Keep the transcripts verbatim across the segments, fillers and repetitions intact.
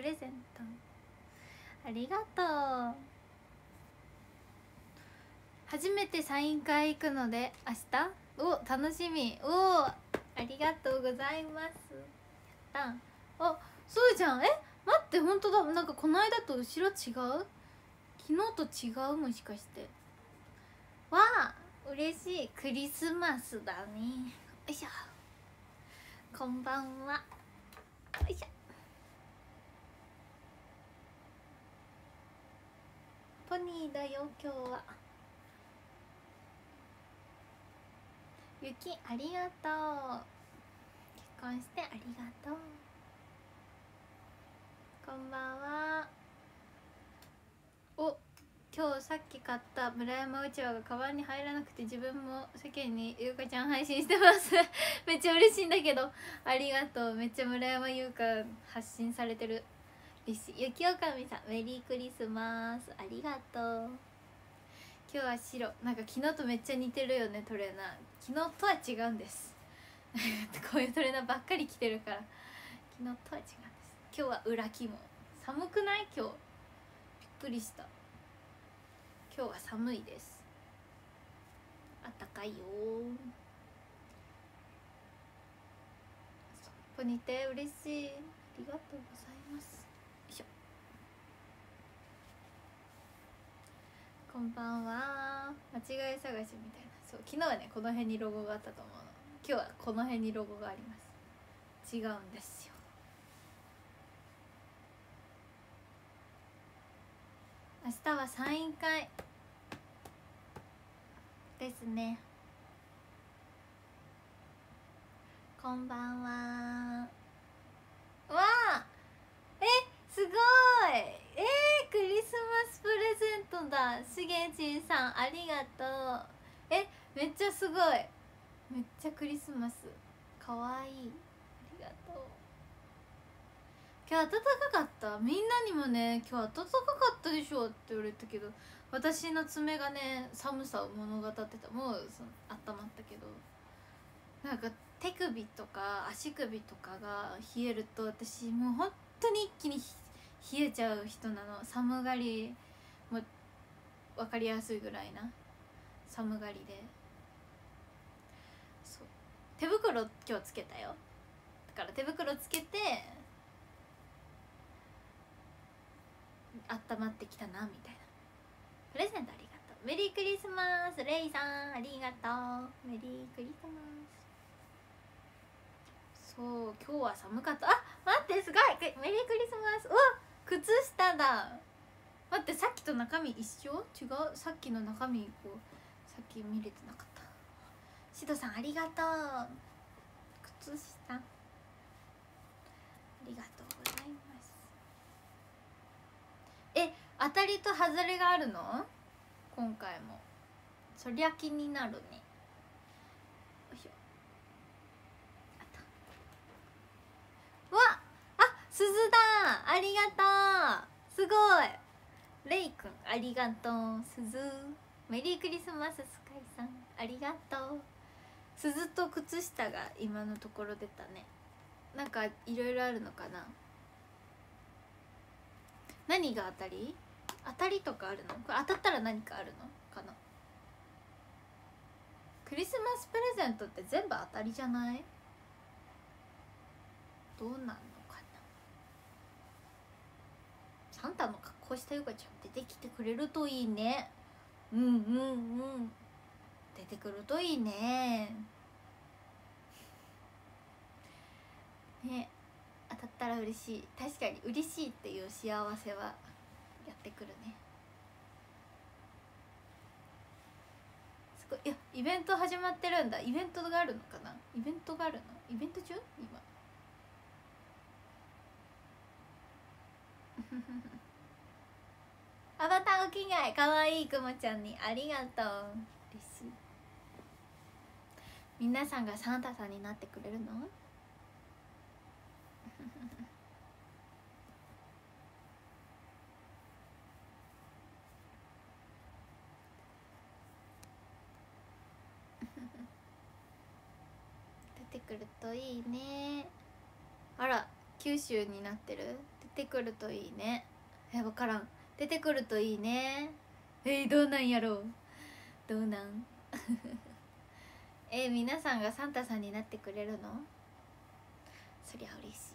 プレゼントありがとう。初めてサイン会行くので明日お楽しみ。おありがとうございます。やったあそうじゃん。え待って本当だ。なんかこの間と後ろ違う。昨日と違う。もしかしてわあ嬉しい。クリスマスだね。よいしょこんばんは。よいしょポニーだよ今日は。ゆきありがとう。結婚してありがとう。こんばんは。お今日さっき買った村山うちわがカバンに入らなくて自分も世間にゆうかちゃん配信してますめっちゃ嬉しいんだけどありがとう。めっちゃ村山優香発信されてる。嬉しい。ゆきおかみさんメリークリスマスありがとう。今日は白なんか昨日とめっちゃ似てるよね。トレーナー昨日とは違うんですこういうトレーナーばっかり着てるから昨日とは違うんです。今日は裏肝。寒くない今日。びっくりした。今日は寒いです。あったかいよ。ポニテ嬉しい。ありがとうございます。よいしょこんばんは。間違い探しみたいな。そう昨日はねこの辺にロゴがあったと思うの。今日はこの辺にロゴがあります。違うんですよ。明日はサイン会ですね。こんばんは。わあえすごい。えー、クリスマスプレゼントだ。しげちんさんありがとう。えめっちゃすごい。めっちゃクリスマスかわいい。ありがとう。今日暖かかった。みんなにもね今日暖かかったでしょって言われたけど私の爪がね寒さを物語ってた。もうその温まったけどなんか手首とか足首とかが冷えると私もう本当に一気に冷えちゃう人なの。寒がりもう分かりやすいぐらいな寒がりで。そう手袋今日つけたよ。だから手袋つけて温まってきたなみたいな。プレゼントありがとう。メリークリスマス。レイさんありがとう。メリークリスマス。そう今日は寒かった。あ待ってすごいメリークリスマス。うわ靴下だ。待ってさっきと中身一緒。違う。さっきの中身こうさっき見れてなかった。シドさんありがとう。靴下ありがとうございます。え当たりと外れがあるの今回も。そりゃ気になるね。よいしょ。あったわあ鈴だ。ありがとう。すごい。レイくんありがとう。鈴メリークリスマス。スカイさんありがとう。鈴と靴下が今のところ出たね。なんかいろいろあるのかな。何が当たり当たりとかあるの。これ当たったら何かあるのかな。クリスマスプレゼントって全部当たりじゃない。どうなんのかな。サンタの格好したゆかちゃん出てきてくれるといいね。うんうんうん出てくるといいね。ね当たったら嬉しい。確かに嬉しいっていう幸せはやってくるね。すごい。いやイベント始まってるんだ。イベントがあるのかな。イベントがあるの。イベント中今アバターお着替えかわいいくもちゃんにありがとう。嬉しい。皆さんがサンタさんになってくれるの出てくるといいね。あら九州になってる？出てくるといいね。え、分からん。出てくるといいね。えー、どうなんやろう。どうなんえー、皆さんがサンタさんになってくれるの？そりゃ嬉しい。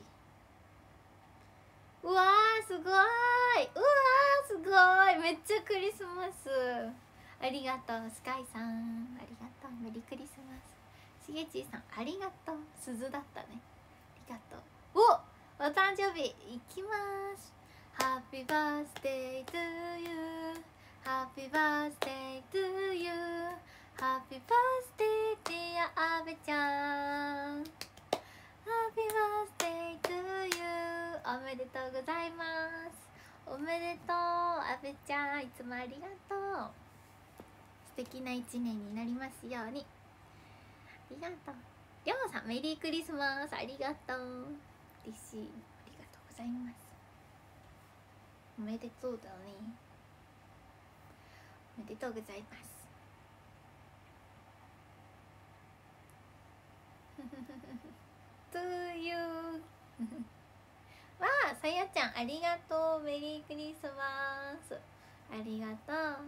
うわーすごーい、うわーすごーい、めっちゃクリスマス。ありがとうスカイさん、ありがとう、メリークリスマス。しげちーさんありがとう、鈴だったね、ありがとう。お、お誕生日いきます。ハッピーバースデートゥーユー、ハッピーバースデートゥーユー、ハッピーバースデーディアアベちゃん、ハッピーバースデートゥーユー、おめでとうございます。おめでとうアベちゃん、いつもありがとう。素敵な一年になりますように。ありがとう。りょうさんメリークリスマス、ありがとう。嬉しい、ありがとうございます。おめでとうだね、おめでとうございます。To you わあ、さやちゃんありがとう、メリークリスマス、ありがとう。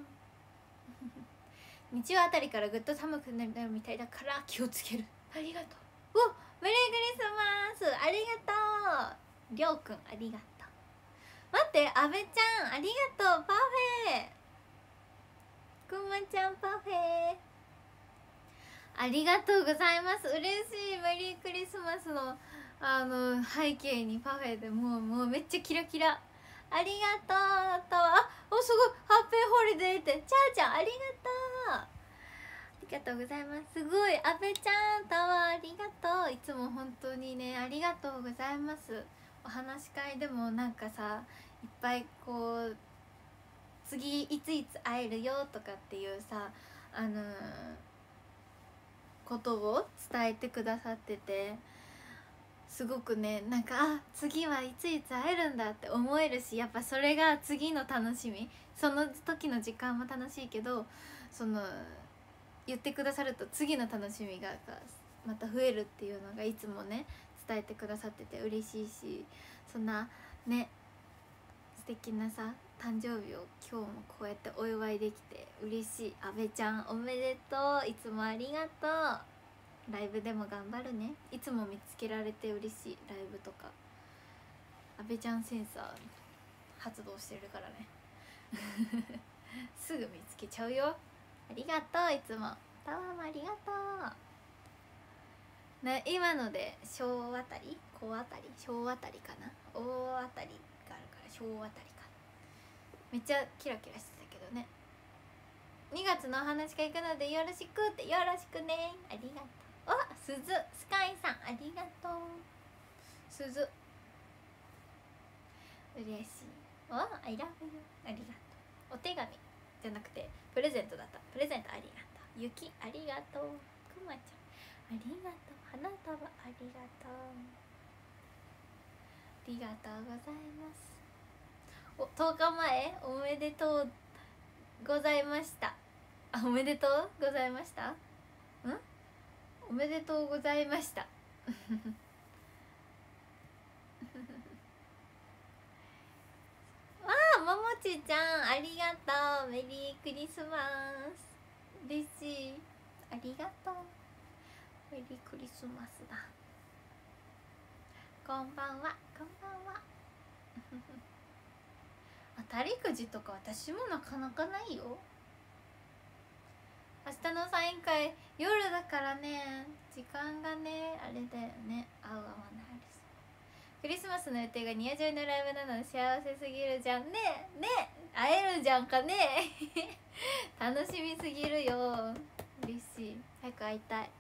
日曜あたりからぐっと寒くなるみたいだから気をつける。ありがとう。お、メリークリスマス、ありがとう。りょうくんありがとう。待って、あべちゃんありがとう、パフェ。くまちゃんパフェありがとうございます。嬉しい。メリークリスマスのあの背景にパフェでもうもうめっちゃキラキラ。ありがとう。たわ、あ、お、すごい、ハッピーホリデーって。ちゃーちゃんありがとう。ありがとうございます。すごい、あべちゃん、たわ、ありがとう。いつも本当にね、ありがとうございます。お話し会でもなんかさ、いっぱいこう次いついつ会えるよとかっていうさ、あのー、ことを伝えてくださってて、すごくね、なんか、あ、次はいついつ会えるんだって思えるし、やっぱそれが次の楽しみ、その時の時間も楽しいけど、その言ってくださると次の楽しみがまた増えるっていうのがいつもね伝えてくださってて嬉しいし、そんなね素敵なさ誕生日を今日もこうやってお祝いできて嬉しい。あべちゃんおめでとう、いつもありがとう。ライブでも頑張るね。いつも見つけられて嬉しい。ライブとかあべちゃんセンサー発動してるからねすぐ見つけちゃうよ。ありがとう、いつも。タワーもありがとう。ね、今ので小あたり小あたり小あたりかな、大あたりがあるから小あたりかな。めっちゃキラキラしてたけどね。にがつのお話会行くのでよろしくって、よろしくね。ありがとう。お、すずスカイさんありがとう。すず嬉しい。お、I love you ありがとう。お手紙じゃなくてプレゼントだった。プレゼントありがとう。ゆきありがとう。くまちゃんありがとう。花束ありがとう。ありがとうございます。お、とおかまえおめでとうございました。あ、おめでとうございました。んおめでとうございましたわあ、ももちちゃんありがとう。メリークリスマス。嬉しい、ありがとう。メリークリスマスだ。こんばんは、こんばんは当たりくじとか私もなかなかないよ。明日のサイン会夜だからね、時間がねあれだよね、合う合わないです。クリスマスの予定がニアジョイのライブなので幸せすぎるじゃんね。ね、会えるじゃんかね楽しみすぎるよ。嬉しい、早く会いたい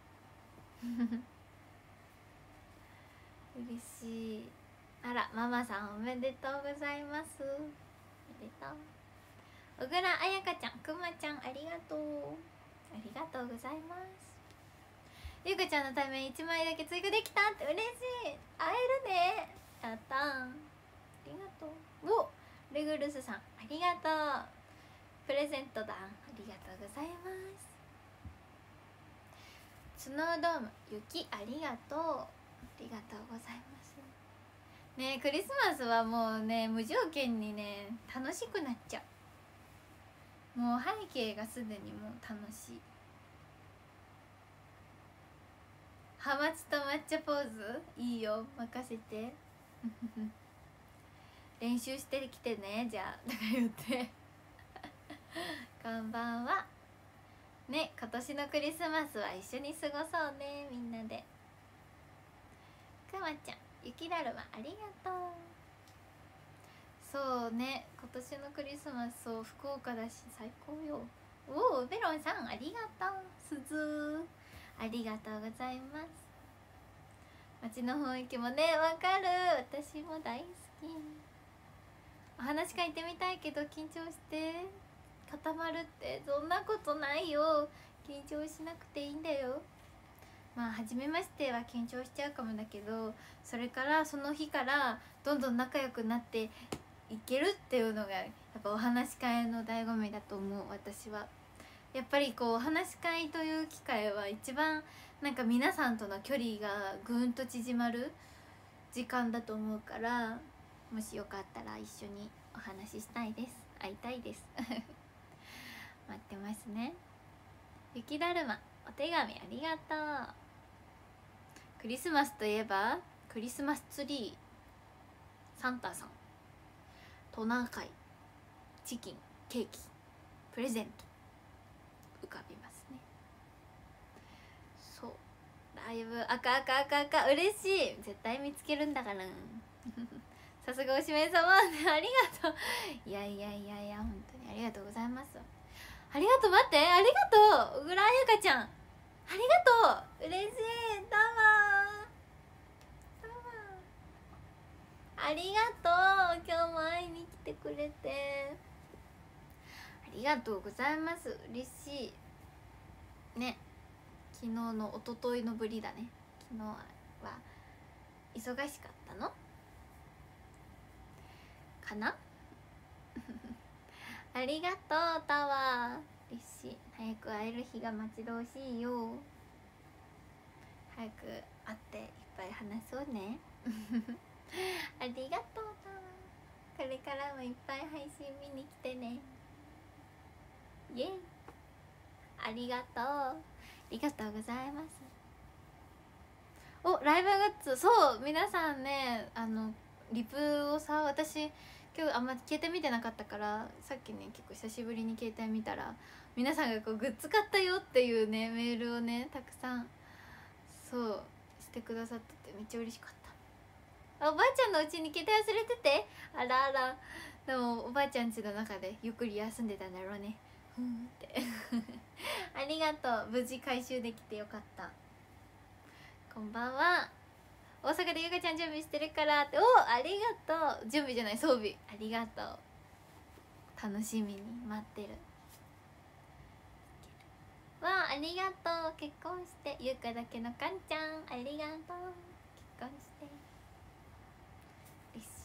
嬉しい。あら、ママさんおめでとうございます。おめでとう。小倉あやかちゃん、くまちゃんありがとう。ありがとうございます。ゆうかちゃんのためにいちまいだけ追加できたって嬉しい。会えるね、やったー。ありがとう。お、レグルスさんありがとう。プレゼントだ。ありがとうございます。スノードーム雪ありがとう。ありがとうございます。 ね、クリスマスはもうね無条件にね楽しくなっちゃう。もう背景がすでにもう楽しい。ハマチと抹茶ポーズいいよ、任せて練習してきてね、じゃあとか言ってこんばんはね。今年のクリスマスは一緒に過ごそうね、みんなで。くまちゃん、雪だるまありがとう。そうね、今年のクリスマス、そう福岡だし最高よ。おお、ベロンさんありがとう。すずありがとうございます。街の雰囲気もね、わかる、私も大好き。お話し会行ってみたいけど緊張して固まるって。そんなことないよ、緊張しなくていいんだよ。まあ初めましては緊張しちゃうかもだけど、それからその日からどんどん仲良くなっていけるっていうのがやっぱお話し会の醍醐味だと思う。私はやっぱりこうお話し会という機会は一番なんか皆さんとの距離がぐんと縮まる時間だと思うから、もしよかったら一緒にお話ししたいです。会いたいです待ってますね。雪だるまお手紙ありがとう。クリスマスといえばクリスマスツリー、サンタさん、トナカイ、チキン、ケーキ、プレゼント浮かびますね。そう、ライブ赤赤赤赤嬉しい、絶対見つけるんだからさすがおしめさまありがとう。いやいやいやいや、本当にありがとうございます。ありがとう、待って、ありがとう小倉彩香ちゃん、ありがとう、嬉しい。どうもどうもありがとう、今日も会いに来てくれてありがとうございます。嬉しいね。昨日の一昨日のぶりだね。昨日は忙しかったのかなありがとうタワー、嬉しい。早く会える日が待ち遠しいよ。早く会っていっぱい話そうねありがとうタワー、これからもいっぱい配信見に来てね。イエイ、ありがとう、ありがとうございます。お、ライブグッズ、そう皆さんね、あのリプをさ、私今日あんま携帯見てなかったから、さっきね結構久しぶりに携帯見たら皆さんがこうグッズ買ったよっていうねメールをねたくさんそうしてくださってて、めっちゃ嬉しかった。あ、おばあちゃんのうちに携帯忘れてて、あらあら。でもおばあちゃん家の中でゆっくり休んでたんだろうね、ふんってありがとう、無事回収できてよかった。こんばんは。大阪でゆかちゃん準備してるからって。お、ありがとう。準備じゃない、装備ありがとう。楽しみに待ってるわあ、ありがとう。結婚してゆかだけのかんちゃん、ありがとう。結婚して嬉し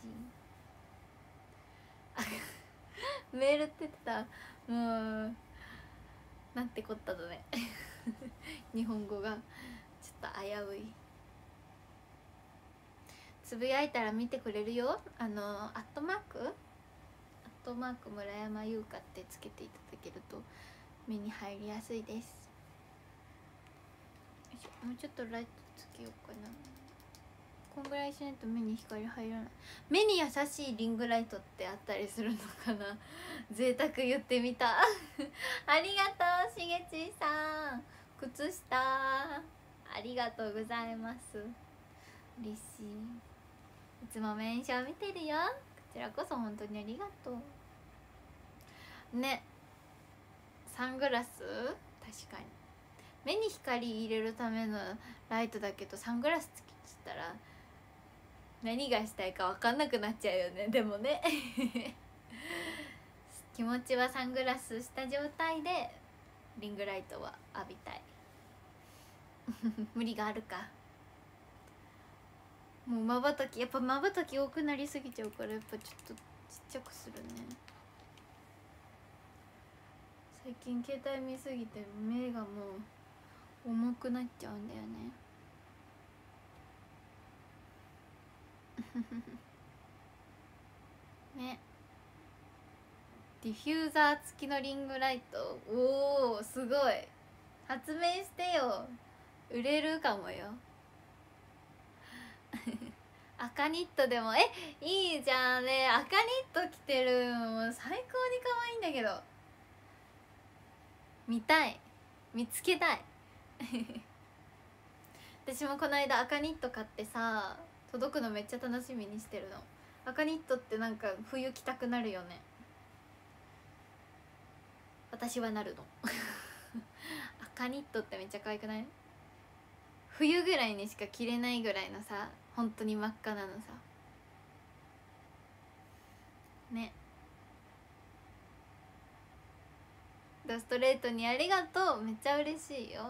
いメールって言ってた、もうなんてこっただね日本語がちょっと危うい。つぶやいたら見てくれるよ。あのアットマークアットマーク村山優香ってつけていただけると目に入りやすいです。よいしょ、もうちょっとライトつけようかな。こんぐらいしないと目に光入らない。目に優しいリングライトってあったりするのかな贅沢言ってみたありがとうしげちーさん、靴下ありがとうございます。嬉しい。いつも面賞見てるよ。こちらこそ本当にありがとうね。サングラス、確かに目に光入れるためのライトだけど、サングラスつけたら何がしたいか分かんなくなっちゃうよね。でもね気持ちはサングラスした状態でリングライトは浴びたい無理があるか。もうまばたき、やっぱまばたき多くなりすぎちゃうから、やっぱちょっとちっちゃくするね。最近携帯見すぎて目がもう重くなっちゃうんだよねディフューザー付きのリングライト、おおすごい、発明してよ、売れるかもよ赤ニットでも、えいいじゃんね、赤ニット着てる、もう最高に可愛いんだけど、見たい、見つけたい私もこの間赤ニット買ってさ、届くのめっちゃ楽しみにしてるの。赤ニットってなんか冬着たくなるよね。私はなるの赤ニットってめっちゃ可愛くない？冬ぐらいにしか着れないぐらいのさ、本当に真っ赤なのさね。ドストレートにありがとう、めっちゃ嬉しいよ。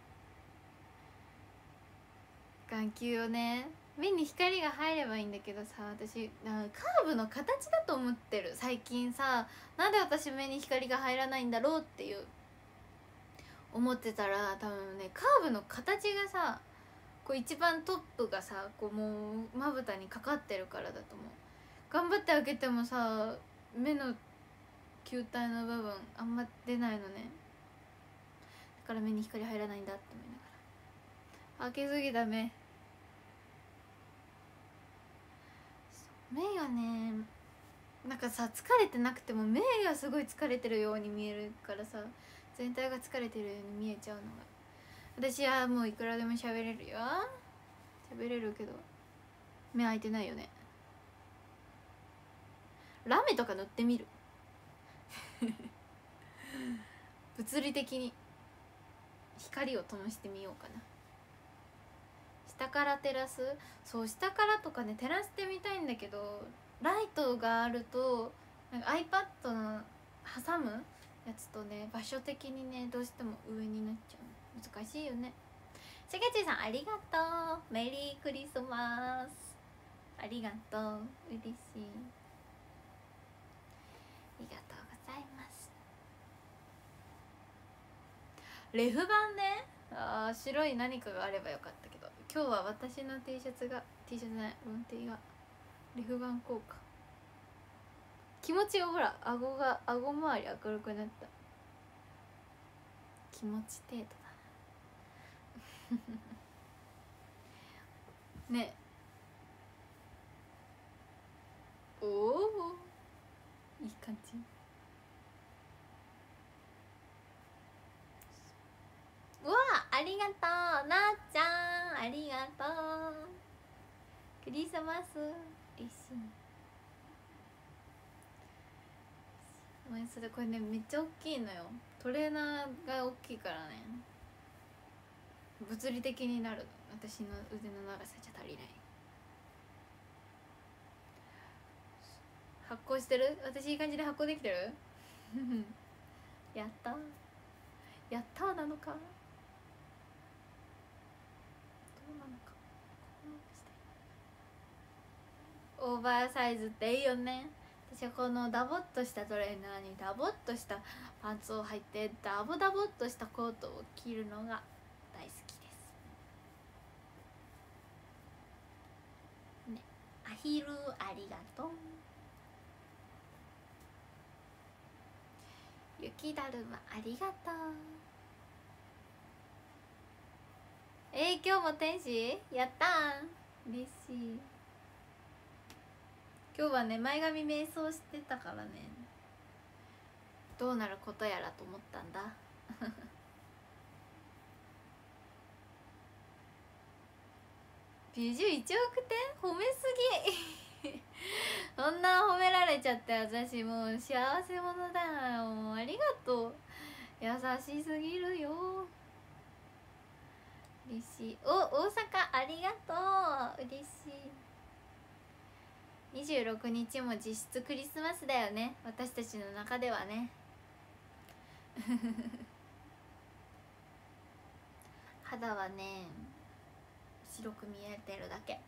眼球をね、目に光が入ればいいんだけどさ、私なんかカーブの形だと思ってる最近さ。なんで私目に光が入らないんだろうっていう思ってたら、多分ねカーブの形がさ、こう一番トップがさ、こうもうまぶたにかかってるからだと思う。頑張って開けてもさ、目の球体の部分あんま出ないのね。だから目に光入らないんだって思いながら、開けすぎだ目目がね、なんかさ、疲れてなくても目がすごい疲れてるように見えるからさ、全体が疲れてるように見えちゃうのが、私はもういくらでも喋れるよ、喋れるけど目開いてないよね。ラメとか塗ってみる物理的に光を灯してみようかな。下から照らす、そう、下からとかね照らしてみたいんだけど、ライトがあるとなんか iPad の挟むやつとね、場所的にねどうしても上になっちゃう、難しいよね。しげちさんありがとう、メリークリスマス、ありがとう、嬉しい、ありがとうございます。レフ版ね、あー白い何かがあればよかったけど、今日は私の T シャツが T シャツじゃない、ロン T がレフ版効果、気持ちよ、ほら顎が顎周り明るくなった、気持ち程度だなね。おおいい感じ。うわありがとうなっちゃん、ありがとう、クリスマス嬉しい。お前それこれねめっちゃ大きいのよ、トレーナーが大きいからね、物理的になるの、私の腕の長さじゃ足りない。発酵してる、私いい感じで発酵できてるやったーやったーなのか、どうなのか。オーバーサイズっていいよね。私はこのダボっとしたトレーナーにダボっとしたパンツを履いてダボダボっとしたコートを着るのが大好きですね。アヒルありがとう、雪だるまありがとう。えー、今日も天使やったー、嬉しい。今日はね前髪瞑想してたからね、どうなることやらと思ったんだ美女いちおくてん褒めすぎそんな褒められちゃって私もう幸せ者だよ、もうありがとう、優しすぎるよ、嬉しい。お大阪ありがとう、嬉しい。にじゅうろくにちも実質クリスマスだよね、私たちの中ではね肌はね白く見えてるだけ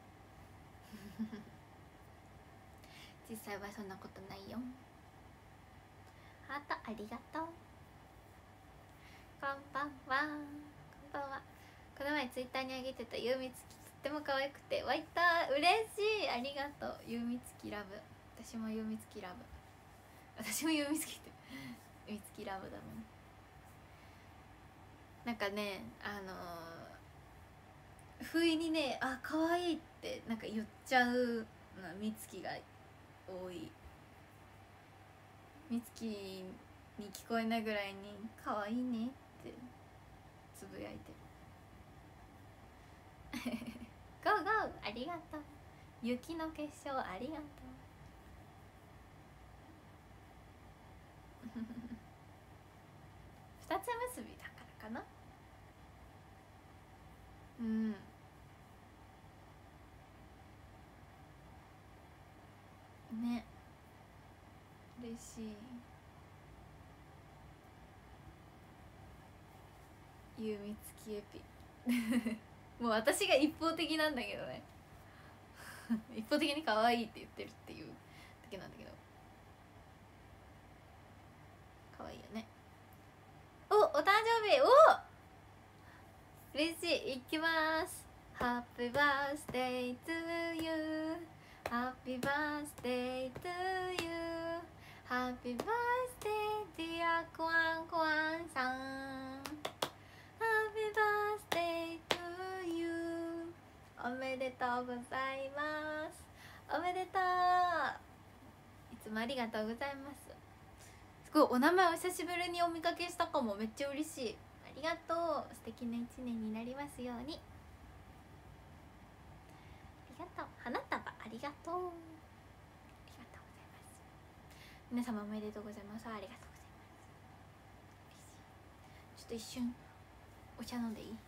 実際はそんなことないよ。ハートありがとう、こんばんは、こんばんは。この前ツイッターにあげてたゆうみつき、とっても可愛くて湧いた、嬉しい、ありがとうゆうみつきラブ、私もゆうみつきラブ私も読みつきってみつきラブだもん。なんかねあのー、不意にねあ可愛いってなんか言っちゃうのみつきが多い。みつきに聞こえないぐらいに可愛いねってつぶやいてるゴーゴーありがとう。雪の結晶ありがとう二つ結びだからかな。うんね嬉しい。ゆうみつきエピもう私が一方的なんだけどね一方的に可愛いって言ってるっていうだけなんだけど可愛いよね。おお誕生日お嬉しい。いきます。 Happy birthday to you Happy birthday to you Happy birthday dear コアンコアンさん Happy birthday to you おめでとうございます。おめでとう。いつもありがとうございます。すごいお名前お久しぶりにお見かけしたかも。めっちゃ嬉しい。ありがとう。素敵な一年になりますように。ありがとう。花束ありがとう。ありがとうございます。皆様おめでとうございます。ありがとうございます。ちょっと一瞬お茶飲んでいい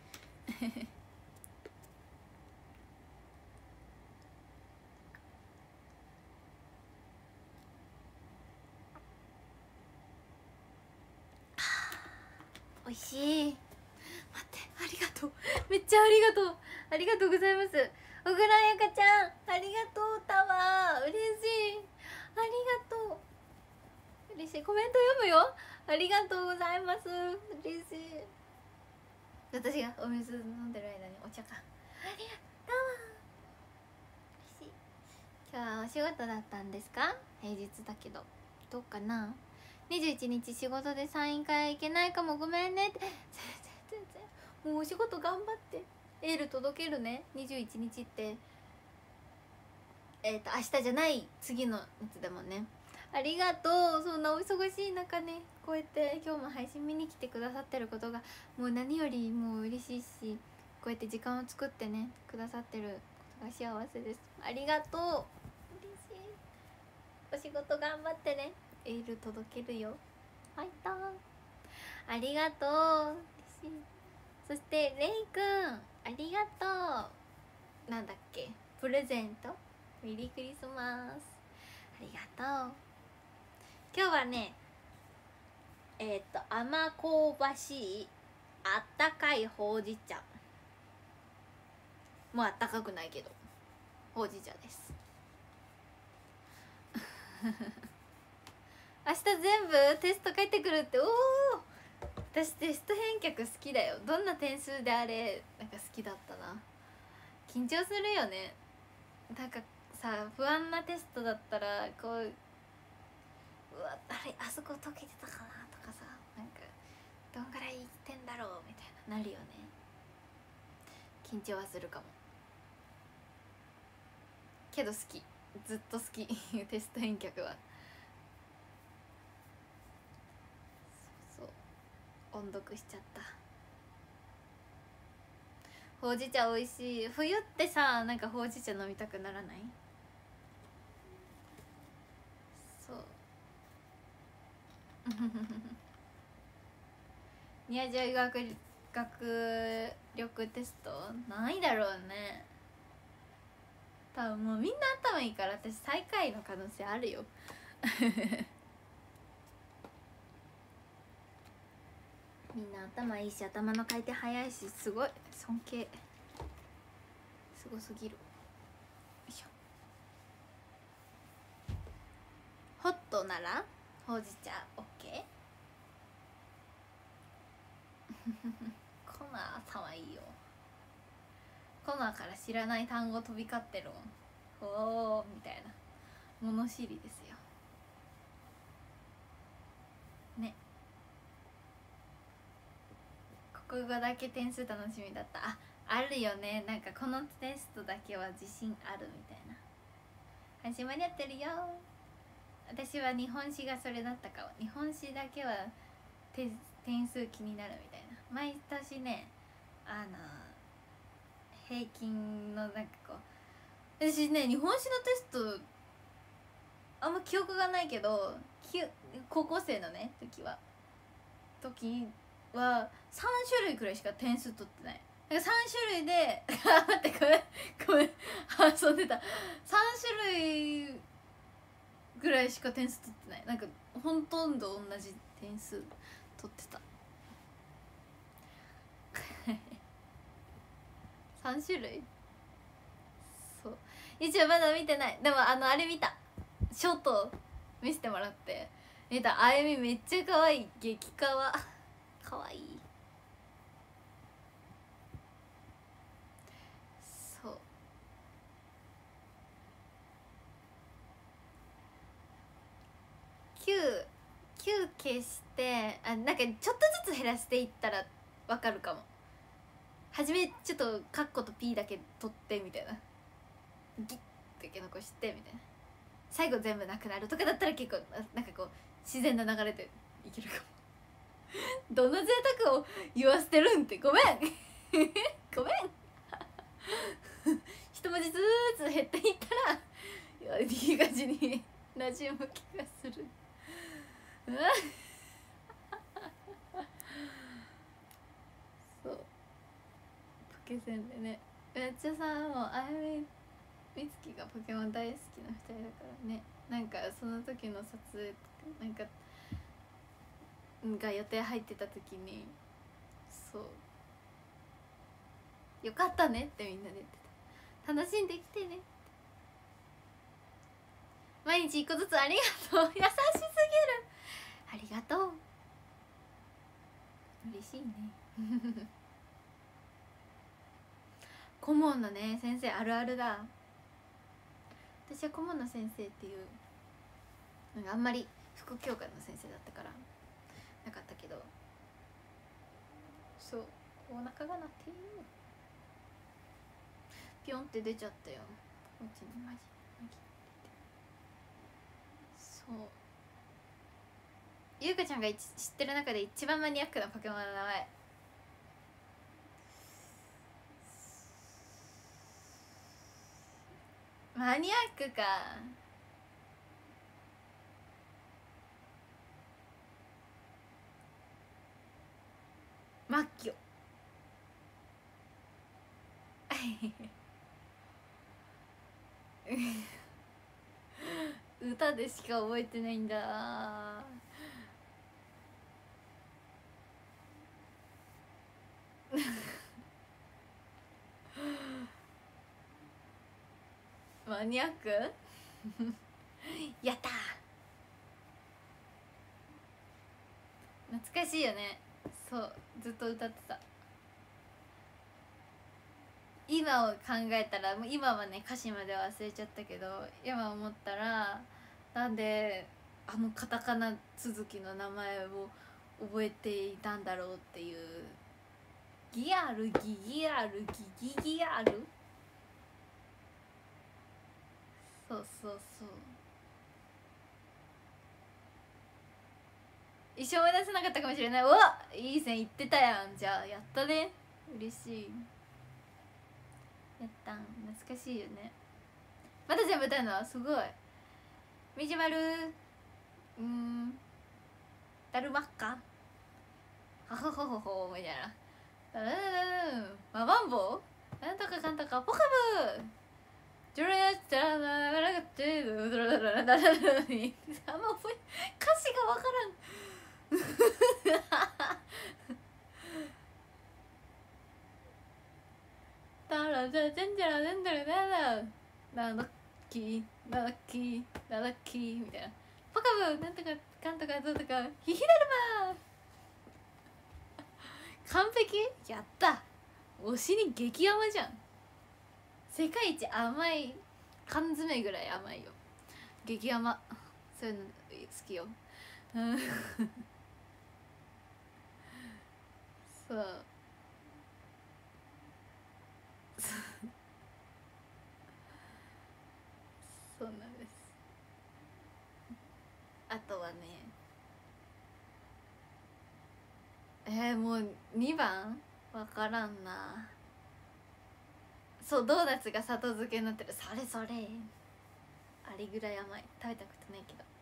おいしい。待ってありがとう。めっちゃありがとう。ありがとうございます。小倉彩香ちゃんありがとう。タワー嬉しい。ありがとう。嬉しい。コメント読むよ。ありがとうございます。嬉しい。私がお水飲んでる間にお茶か。ありがとう。嬉しい。今日はお仕事だったんですか？平日だけどどうかな。にじゅういちにち仕事でサイン会行けないかもごめんねって。全然全然もうお仕事頑張ってエール届けるね。にじゅういちにちってえっと明日じゃない次のやつだもんね。ありがとう。そんなお忙しい中ねこうやって今日も配信見に来てくださってることがもう何よりもう嬉しいし、こうやって時間を作ってねくださってることが幸せです。ありがとう。嬉しい。お仕事頑張ってね。エール届けるよ。ファイトー。ありがとう。嬉しい。そしてレイくんありがとう。なんだっけプレゼントメリークリスマス。ありがとう。今日はねえっ、ー、と甘香ばしいあったかいほうじ茶。もうあったかくないけどほうじ茶です明日全部テスト返ってくるって。おお私テスト返却好きだよ。どんな点数であれなんか好きだったな。緊張するよね。なんかさ不安なテストだったらこううわあれあそこ解けてたかなとかさ、なんかどんぐらいいってんだろうみたいななるよね。緊張はするかもけど好き。ずっと好きテスト返却は。そうそう音読しちゃった。ほうじ茶美味しい。冬ってさなんかほうじ茶飲みたくならない？そう宮城学学力テストないだろうね。多分もうみんな頭いいから私最下位の可能性あるよみんな頭いいし頭の回転早いしすごい尊敬。すごすぎる。よいしょ。ホットならほうじ茶 OK コナー頭いいよ。コナーから知らない単語飛び交ってるもん。おーみたいな物知りですよ。 国語だけ点数楽しみだった。あ、あるよね。なんかこのテストだけは自信あるみたいな。始まりやってるよ。私は日本史がそれだったかも。日本史だけは点数気になるみたいな。毎年ね、あの平均のなんかこう、私ね日本史のテストあんま記憶がないけど、高校生のね時は時はさん種類くらいしか点数取ってない。なんかさん種類で待ってごめんごめん遊んでた。さん種類ぐらいしか点数取ってない。なんかほとんど同じ点数取ってたさん種類。そう、一応まだ見てない。でもあのあれ見た、ショート見せてもらって見た。あゆみめっちゃ可愛い。激カワ可愛い。そう、きゅう消して、あ、なんかちょっとずつ減らしていったらわかるかも。はじめちょっとカッコと P だけ取ってみたいな、ギッだけ残してみたいな、最後全部なくなるとかだったら結構なんかこう自然な流れでいけるかもどの贅沢を言わせてるんって、ごめんごめん一文字ずつ減っていったらいい感じに馴染む気がするそうポケセンでね、めっちゃさ、もうあゆみみつきがポケモン大好きなふたりだからね。なんかその時の撮影とかなんかが予定入ってた時に、そうよかったねってみんなで言ってた。楽しんできてねって、毎日一個ずつありがとう優しすぎる、ありがとう、嬉しいね顧問のね先生あるあるだ。私は顧問の先生っていうなんかあんまり副教科の先生だったからなかったけど、そうお腹が鳴っている。ピョンって出ちゃったよ、こっちにマジそう。ゆうかちゃんが知ってる中で一番マニアックなポケモンの名前、マニアックか。マッキョ歌でしか覚えてないんだマニアックやったー、懐かしいよね。そうずっと歌ってた。今を考えたら、もう今はね歌詞まで忘れちゃったけど、今思ったらなんであのカタカナ続きの名前を覚えていたんだろうっていう。ギアルギギアルギギギアル、そうそうそう、一生思い出せなかったかもしれない。うわいい線いってたやん。じゃあやったね、嬉しい。やったん、懐かしいよね。まだ全部歌うのすごい。みじまるうんだるまっかはほほほほみたいな、マバンボなんとかかんとかポカブジョレやったらならがってドドロドロドロドロドロにあんま覚え歌詞がわからんタラジャジェンジャラジェンジャラナナナッキーナラッキーナラッキーみたいな、ポカブなんとかかんとかどうとかヒヒだるま完璧やった。推しに激甘じゃん。世界一甘い缶詰ぐらい甘いよ、激甘。そういうの好きよそうそうなんです。あとはね、えー、もうにばんわからんな。そう、ドーナツが砂糖漬けになってる。それそれ、あれぐらい甘い。食べたことないけど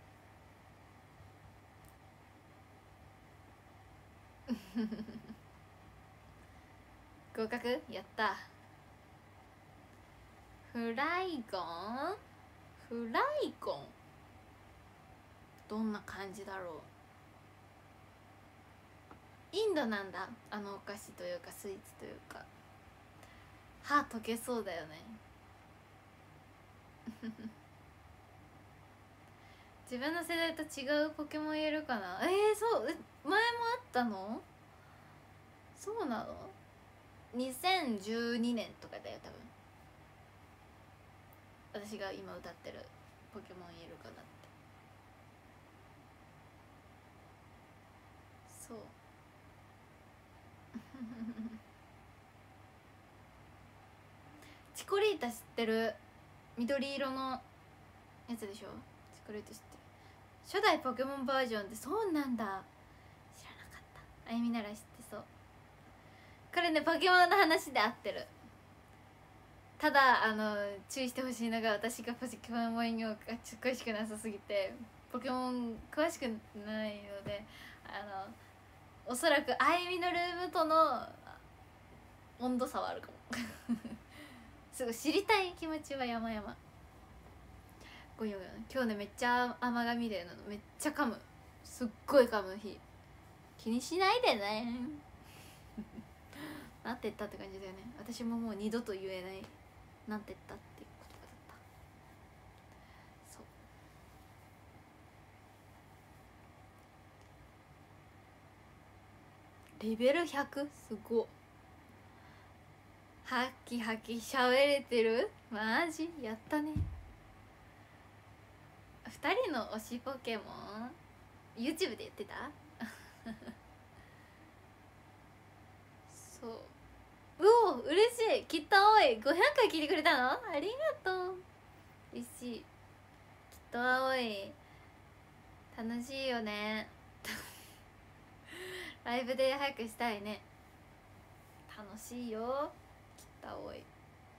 合格やった。フライゴンフライゴンどんな感じだろう。インドなんだ、あのお菓子というかスイーツというか。歯溶けそうだよね自分の世代と違うポケモン言えるかな。えー、そう前もあったの。そうなの。にせんじゅうにねんとかだよ多分、私が今歌ってるポケモン言えるかなって。そうチコリータ知ってる。緑色のやつでしょ。チコリータ知ってる。初代ポケモンバージョンって。そうなんだ、知らなかった。あゆみなら知ってそう。これねポケモンの話で合ってる。ただあの注意してほしいのが、私がポケモンが詳しくなさすぎてポケモン詳しくないので、あのおそらくあゆみのルームとの温度差はあるかもすごい知りたい気持ちは山々。ごめんごめん、今日ねめっちゃ甘噛みでなの。めっちゃ噛む、すっごい噛む日。気にしないでねなんて言ったって感じだよね。私ももう二度と言えないなんて言ったっていう言葉だった。そうレベルひゃく、すごっ。はっきはきしゃべれてる。マジやったね。ふたりの推しポケモン YouTube で言ってたそう。うお嬉しい。きっと青いごひゃっかい聞いてくれたの。ありがとう、嬉しい。きっと青い楽しいよねライブで早くしたいね。楽しいよきっと青い。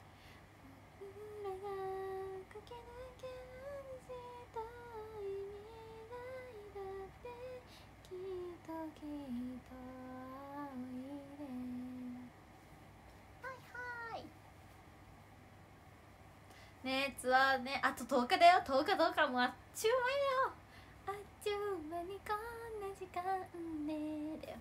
ねえツアーね、あととおかだよ。とおかどうかもうあっちゅう間よ。あっちゅう間にこんな時間ねだよ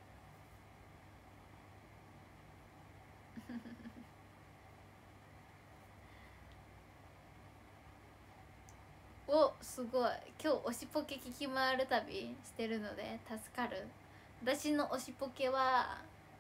おすごい。今日推しポケ聞き回る旅してるので助かる。私の推しポケは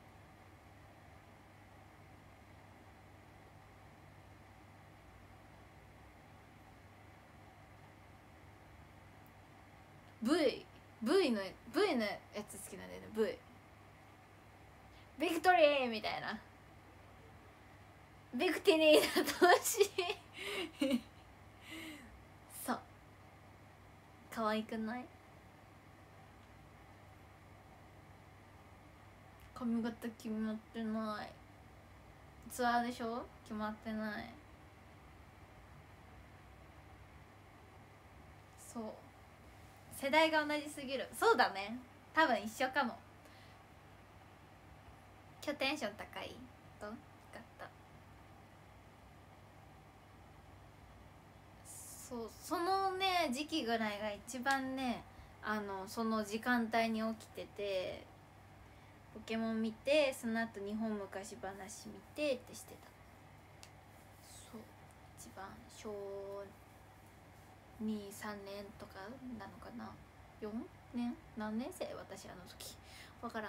V V の V のやつ好きなんだよね。 V ビクトリーみたいな。ビクティニーだと欲しいそう可愛くない。髪型決まってない。ツアーでしょ。決まってない。そう世代が同じすぎる。そうだね多分一緒かも。今日テンション高いとよかった。そうそのね時期ぐらいが一番ね、あのその時間帯に起きててポケモン見て、その後日本昔話見てってしてた。そう一番小にさんねんとかなのかな。よねん何年生私あの時分からん。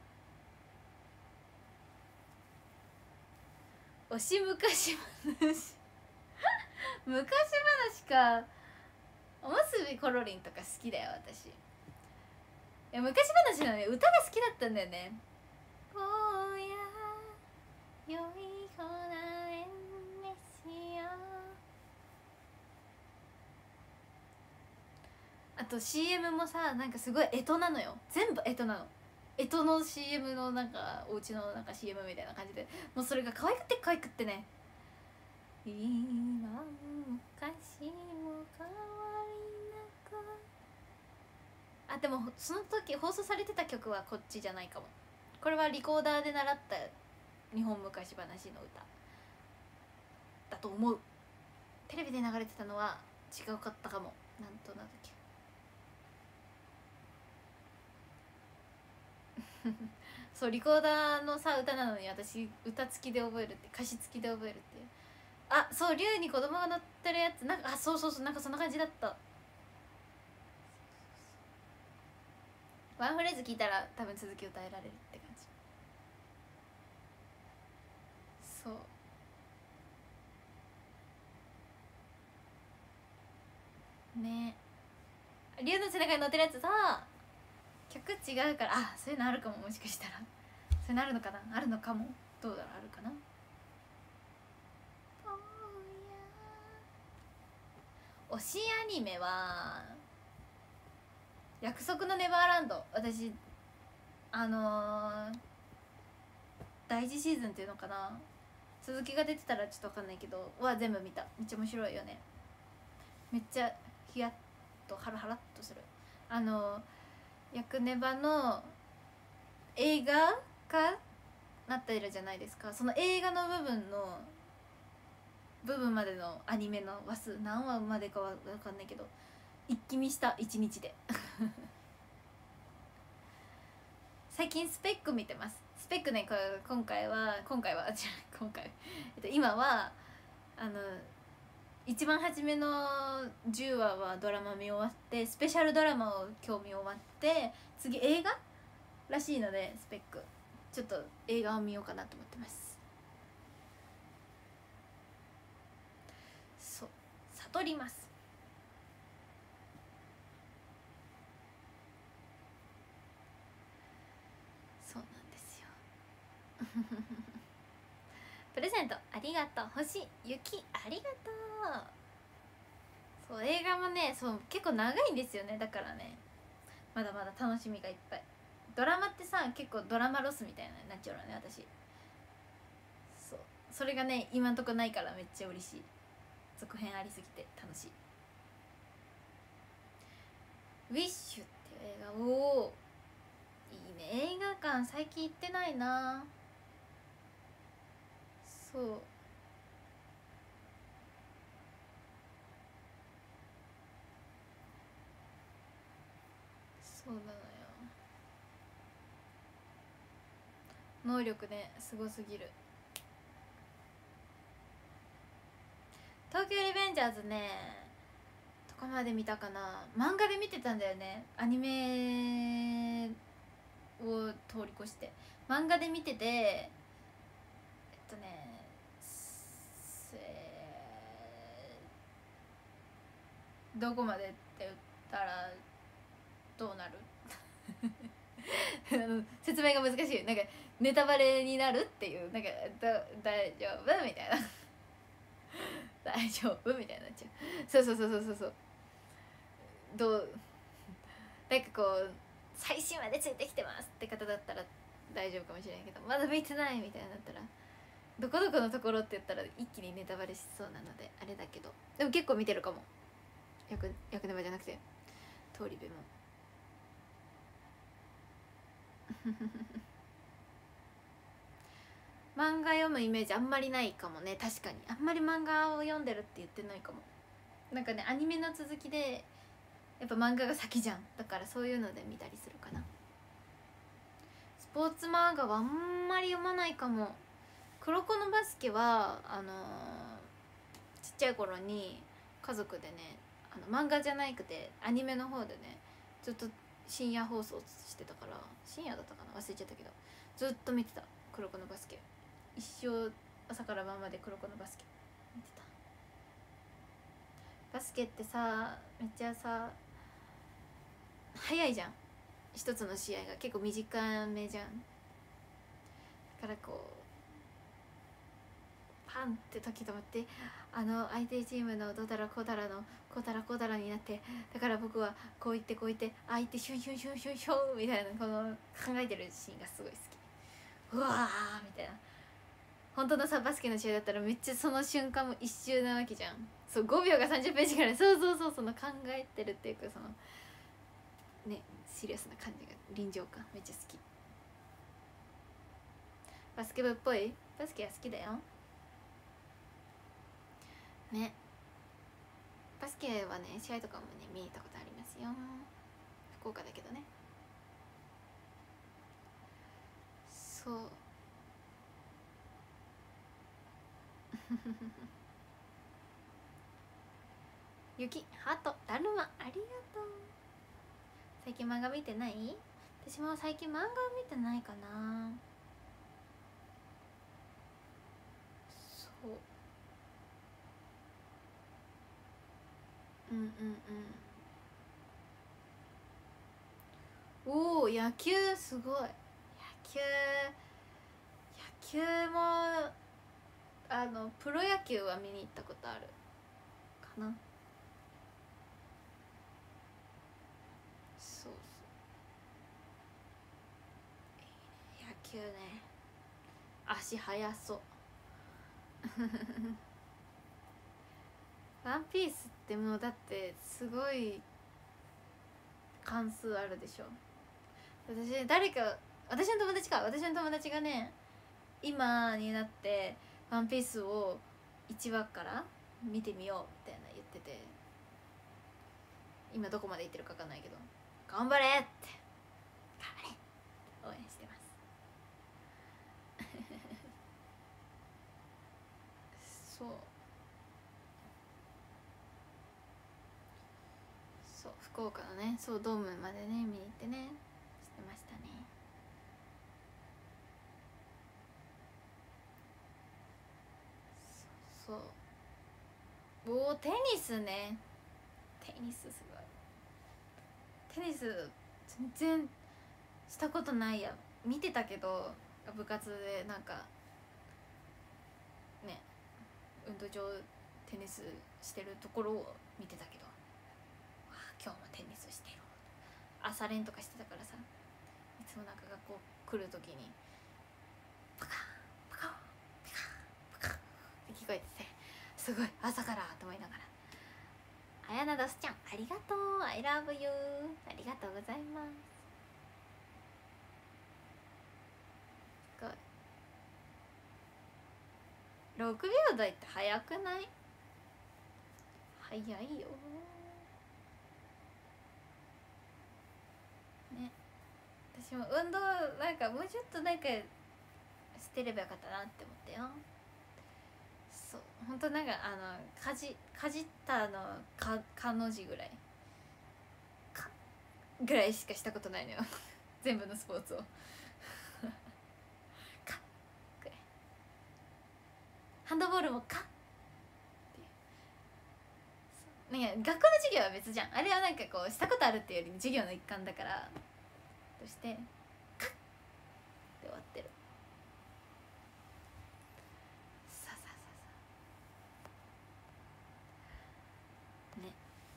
推し昔話昔話か。おむすびコロリンとか好きだよ私。いや昔話のね歌が好きだったんだよね。おや良い空へ召しよう。あと シーエム もさ、なんかすごい干支なのよ。全部干支なの。干支の シーエム のなんかお家のなんか シーエム みたいな感じで、もうそれが可愛くて可愛くってね、今も昔も変わりなく。あ、でもその時放送されてた曲はこっちじゃないかも。これはリコーダーで習った日本昔話の歌だと思う。テレビで流れてたのは違うかったかも。なんとなんだっけそう、リコーダーのさ歌なのに私歌付きで覚えるって、歌詞付きで覚えるっていう。あ、そう、竜に子供が乗ってるやつ、なんか、あ、そうそうそう、なんかそんな感じだった。ワンフレーズ聞いたら多分続き歌えられるって感じ。そうね。竜の背中に乗ってるやつさ、曲違うから、あ、そういうのあるかも。もしかしたらそういうのあるのかな、あるのかも。どうだろう、あるかな。推しアニメは約束のネバーランド。私あのー、第一シーズンっていうのかな、続きが出てたらちょっと分かんないけどは全部見た。めっちゃ面白いよね。めっちゃヒヤッとハラハラっとする。あのー、ヤクネバの映画化なってるじゃないですか。その映画の部分の部分までのアニメの話数何話までかは分かんないけど一気見したいちにちで最近スペック見てます。スペックね、これ今回は今回は違う今回、えっと、今はあの一番初めのじゅうわはドラマ見終わって、スペシャルドラマを今日見終わって、次映画らしいので、スペックちょっと映画を見ようかなと思ってます。そう、悟ります。そうなんですよプレゼントありがとう。星雪ありがとう。そう、映画もね、そう結構長いんですよね。だからね、まだまだ楽しみがいっぱい。ドラマってさ、結構ドラマロスみたいなになっちゃうのね、私。そう、それがね今んとこないからめっちゃ嬉しい。続編ありすぎて楽しい。ウィッシュっていう映画、おおいいね。映画館最近行ってないな。そうそうなのよ。能力ねすごすぎる。東京リベンジャーズね、どこまで見たかな。漫画で見てたんだよね。アニメを通り越して漫画で見てて、えっとねどこまでって言ったらどうなるあの説明が難しい。なんかネタバレになるっていう、なんか大丈夫みたいな大丈夫みたいになっちゃう。そうそうそうそうそうそう。どうなんかこう最新話でついてきてますって方だったら大丈夫かもしれないけど、まだ見てないみたいになったらどこどこのところって言ったら一気にネタバレしそうなのであれだけど、でも結構見てるかも。役役ネバじゃなくて通り部も漫画読むイメージあんまりないかもね。確かにあんまり漫画を読んでるって言ってないかも。なんかねアニメの続きでやっぱ漫画が先じゃん。だからそういうので見たりするかな。スポーツ漫画はあんまり読まないかも。黒子のバスケはあのー、ちっちゃい頃に家族でね、あの漫画じゃなくてアニメの方でねずっと深夜放送してたから、深夜だったかな忘れちゃったけどずっと見てた。黒子のバスケ一生朝から晩まで黒子のバスケ見てた。バスケってさめっちゃさ早いじゃん。一つの試合が結構短めじゃん。だからこパンって時止まって、あの相手チームのどうたらこうたらのこうたらこうたらになって、だから僕はこう言ってこう言ってああ言ってシュンシュンシュンシュンシュンみたいな、この考えてるシーンがすごい好き。うわーみたいな。本当のさバスケの試合だったらめっちゃその瞬間も一瞬なわけじゃん。そうごびょうがさんじゅっページぐらい、そうそうそう、その考えてるっていうか、そのねシリアスな感じが臨場感めっちゃ好き。バスケ部っぽい。バスケは好きだよね。バスケはね試合とかもね見に行ったことありますよ。福岡だけどね。そう雪ハートだるまありがとう。最近漫画見てない？私も最近漫画見てないかな。そううんうんうん。おお野球すごい。野球野球もあのプロ野球は見に行ったことあるかな。そうそう野球ね、足速そうワンピースってもうだってすごい関数あるでしょ。私誰か私の友達か私の友達がね今になってワンピースをいちわから見てみようみたいな言ってて、今どこまで行ってるか分かんないけど頑張れって頑張れ応援してますそうそう福岡のねそうドームまでね見に行ってねしてましたね。そうそうおおテニスね。テニスすごい。テニス全然したことないや。見てたけど部活でなんかね運動場テニスしてるところを見てたけど、わあ今日もテニスしてる朝練とかしてたからさ、いつもなんか学校来る時にパカパカパカパカって聞こえてて、すごい朝からと思いながら。あやなどすちゃんありがとう I love you ありがとうございます。すごいろくびょう台って早くない？早いよね。私も運動なんかもうちょっとなんかしてればよかったなって思ったよ。そうほんとなんかあのかじかじったのかかの字ぐらいかぐらいしかしたことないのよ全部のスポーツをかぐらい。ハンドボールもかっていう。なんか学校の授業は別じゃん。あれはなんかこうしたことあるっていうより授業の一環だからとしてカッって終わってる。さあさあさあさあね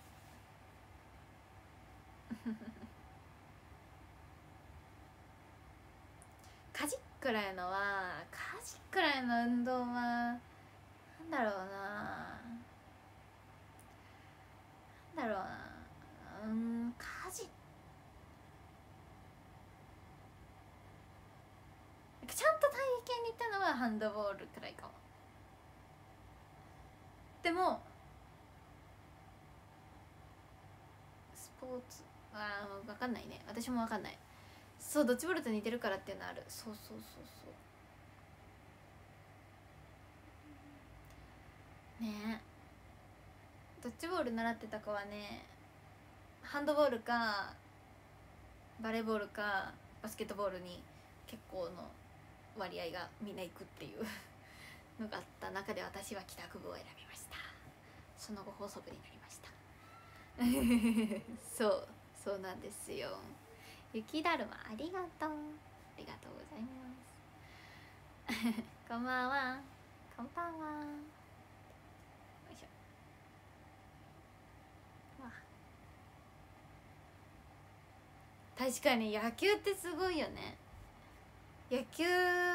家事くらいのは家事くらいの運動はなんだろうななんだろうなうん家事ちゃんと体験に行ったのはハンドボールくらいかも。でもスポーツあー分かんないね。私も分かんない。そうドッジボールと似てるからっていうのある。そうそうそうそうねえ。ドッジボール習ってた子はねハンドボールかバレーボールかバスケットボールに結構の割合がみんな行くっていうのがあった中で私は帰宅部を選びました。その後放送部になりましたそうそうなんですよ。雪だるまありがとうありがとうございますこんばんはこんばんは。よいしょ。わ確かに野球ってすごいよね。野球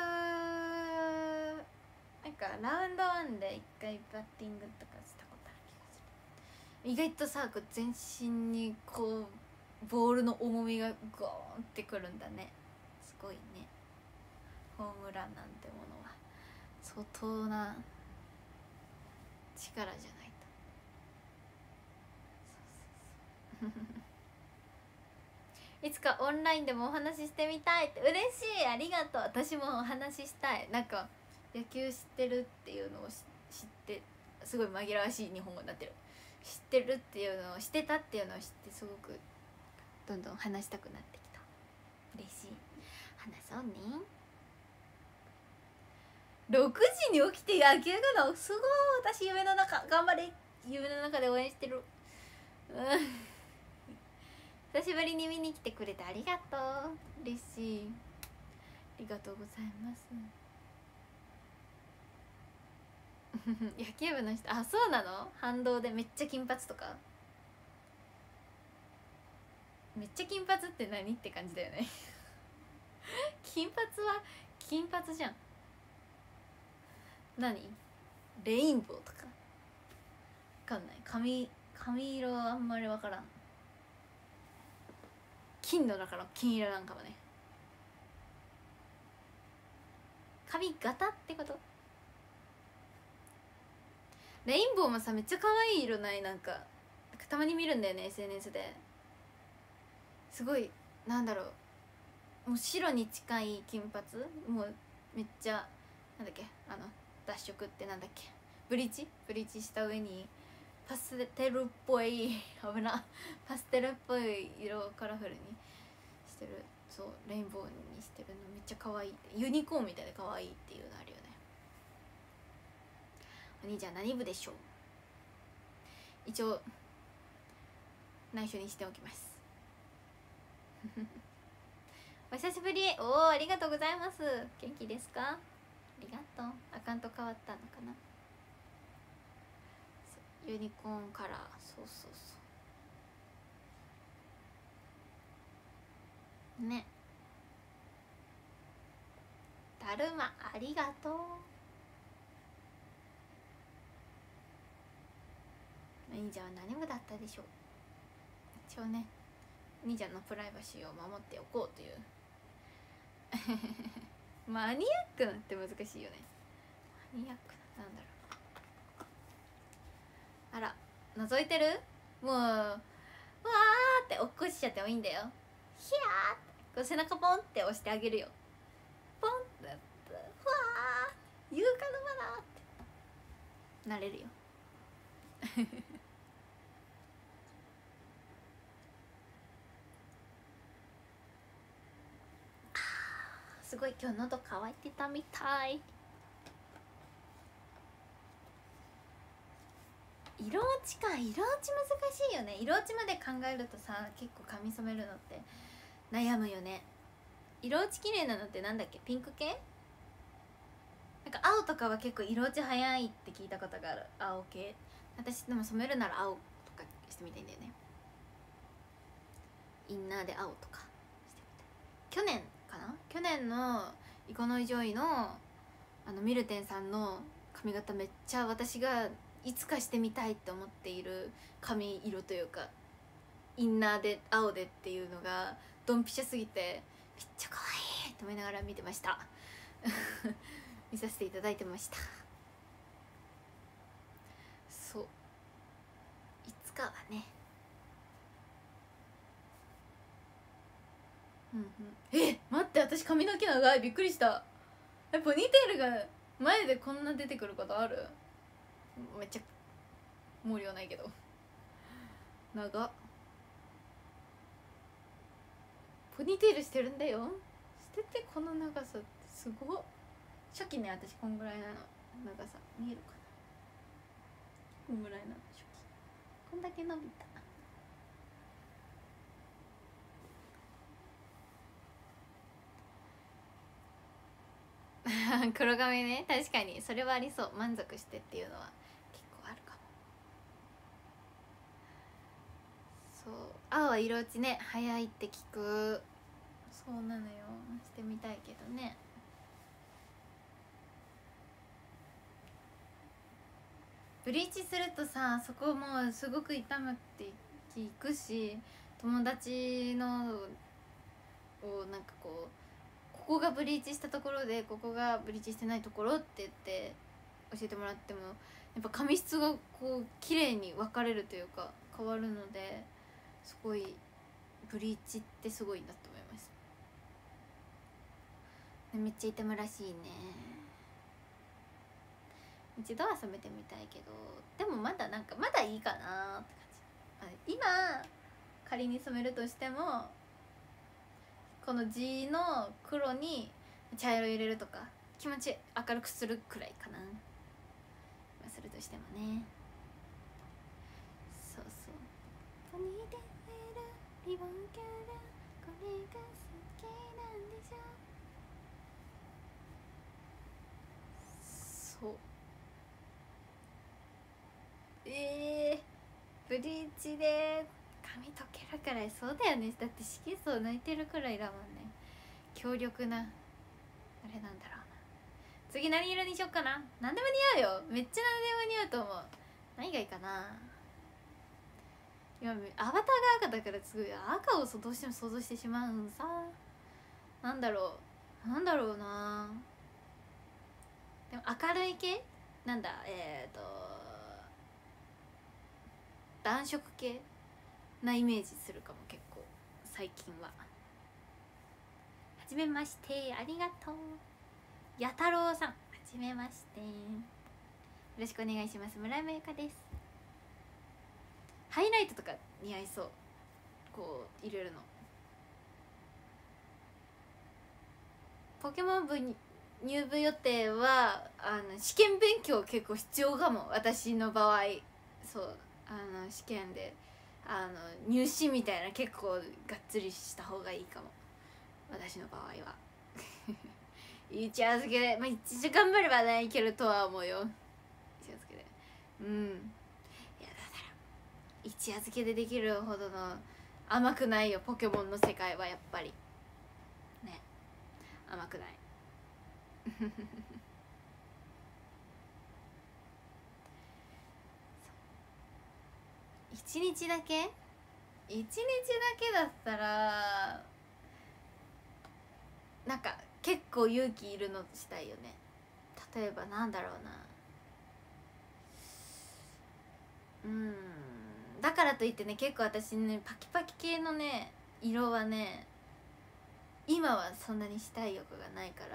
なんかラウンドワンで一回バッティングとかしたことある気がする。意外とさ、こう全身にこうボールの重みがゴーンってくるんだね。すごいね。ホームランなんてものは相当な力じゃないと。そうそうそういつかオンラインでもお話ししてみたいって。嬉しい、ありがとう。私もお話ししたい。なんか野球知ってるっていうのを知って、すごい紛らわしい日本語になってる。知ってるっていうのを知ってたっていうのを知って、すごくどんどん話したくなってきた。嬉しい。話そうね。ろくじに起きて野球がのすごい。私夢の中頑張れ。夢の中で応援してる。うん久しぶりに見に来てくれてありがとう。嬉しい。ありがとうございます。野球部の人、あ、そうなの。反動でめっちゃ金髪とか。めっちゃ金髪って何って感じだよね金髪は金髪じゃん。何レインボーとかわかんない。髪髪色はあんまりわからん。金の中の金色なんかもね。髪型ってこと。レインボーもさ、めっちゃ可愛い色ない？なんかたまに見るんだよね エスエヌエス で。すごい、なんだろう、もう白に近い金髪、もうめっちゃなんだっけ、あの脱色ってなんだっけ、ブリーチブリーチした上にパステルっぽい危なパステルっぽい色をカラフルにしてる。そう、レインボーにしてるのめっちゃ可愛いって、ユニコーンみたいで可愛いっていうのあるよね。お兄ちゃん何部でしょう。一応内緒にしておきますお久しぶり。おお、ありがとうございます。元気ですか。ありがとう。アカウント変わったのかな。ユニコーンカラー。そうそうそうね。だるまありがとう。忍者は何部だったでしょう。一応ね、忍者のプライバシーを守っておこうというマニアックなって難しいよね。マニアックな、なんだろう。あら、覗いてる。もうわーって落っこちちゃってもいいんだよ。ひゃーってこう背中ポンって押してあげるよ。ポンってやってふわー勇敢のマナーってなれるよすごい今日喉乾いてたみたい。色落ちか。色落ち難しいよね。色落ちまで考えるとさ、結構髪染めるのって悩むよね。色落ち綺麗なのってなんだっけ、ピンク系。なんか青とかは結構色落ち早いって聞いたことがある。青系。私でも染めるなら青とかしてみたいんだよね。インナーで青とかしてみたい。去年かな、去年のイコノイジョイのあのミルテンさんの髪型めっちゃ私がいつかしてみたいって思っている髪色というか、インナーで青でっていうのがドンピシャすぎてめっちゃ可愛いと思いながら見てました見させていただいてました。そう、いつかはね。うんうん、え待って、私髪の毛長い。びっくりした。え、ポニーテールが前でこんな出てくることある。めっちゃ毛量ないけど長っ。ポニーテールしてるんだよ。しててこの長さってすごっ。初期ね、私こんぐらいなの長さ見えるかな。こんぐらいなの初期。こんだけ伸びた。 黒髪ね、確かにそれはありそう。満足してっていうのは結構あるかも。そう、青は色落ちね早いって聞く。そうなのよ、してみたいけどね。ブリーチするとさ、そこもうすごく痛むって聞くし、友達のをなんかこう、ここがブリーチしたところでここがブリーチしてないところって言って教えてもらっても、やっぱ髪質がこう綺麗に分かれるというか変わるので、すごいブリーチってすごいなと思います。めっちゃ痛むらしいね。一度は染めてみたいけど、でもまだなんかまだいいかなって感じ。今仮に染めるとしてもこの地の黒に茶色入れるとか気持ち明るくするくらいかな、まあ、するとしてもね。そうそう。リボンからこれが好きなんでしょ。そう。えー、ブリーチで髪溶けるくらい、そうだよね。だって色素抜いてるくらいだもんね。強力なあれなんだろうな。次何色にしよっかな。何でも似合うよ、めっちゃ何でも似合うと思う。何がいいかな。今アバターが赤だからすごい赤をどうしても想像してしまうんさ。なんだろうなんだろうな。でも明るい系なんだ、えっ、ー、と暖色系なイメージするかも結構最近は。はじめまして、ありがとう。や太郎さん、はじめまして、よろしくお願いします。村山由佳です。ハイライトとか似合いそう、こう入れるの。ポケモン部に入部予定はあの試験勉強結構必要かも、私の場合。そう、あの試験であの入試みたいな結構がっつりした方がいいかも、私の場合は。一夜漬けで、まあ一時頑張ればねいけるとは思うよ、一夜漬けで。うん、いやだから一夜漬けでできるほどの甘くないよ、ポケモンの世界はやっぱりね、甘くない。一日だけ一日だけだったらなんか結構勇気いるのしたいよね。例えばなんだろうな、うんだからといってね、結構私ねパキパキ系のね色はね今はそんなにしたい欲がないから、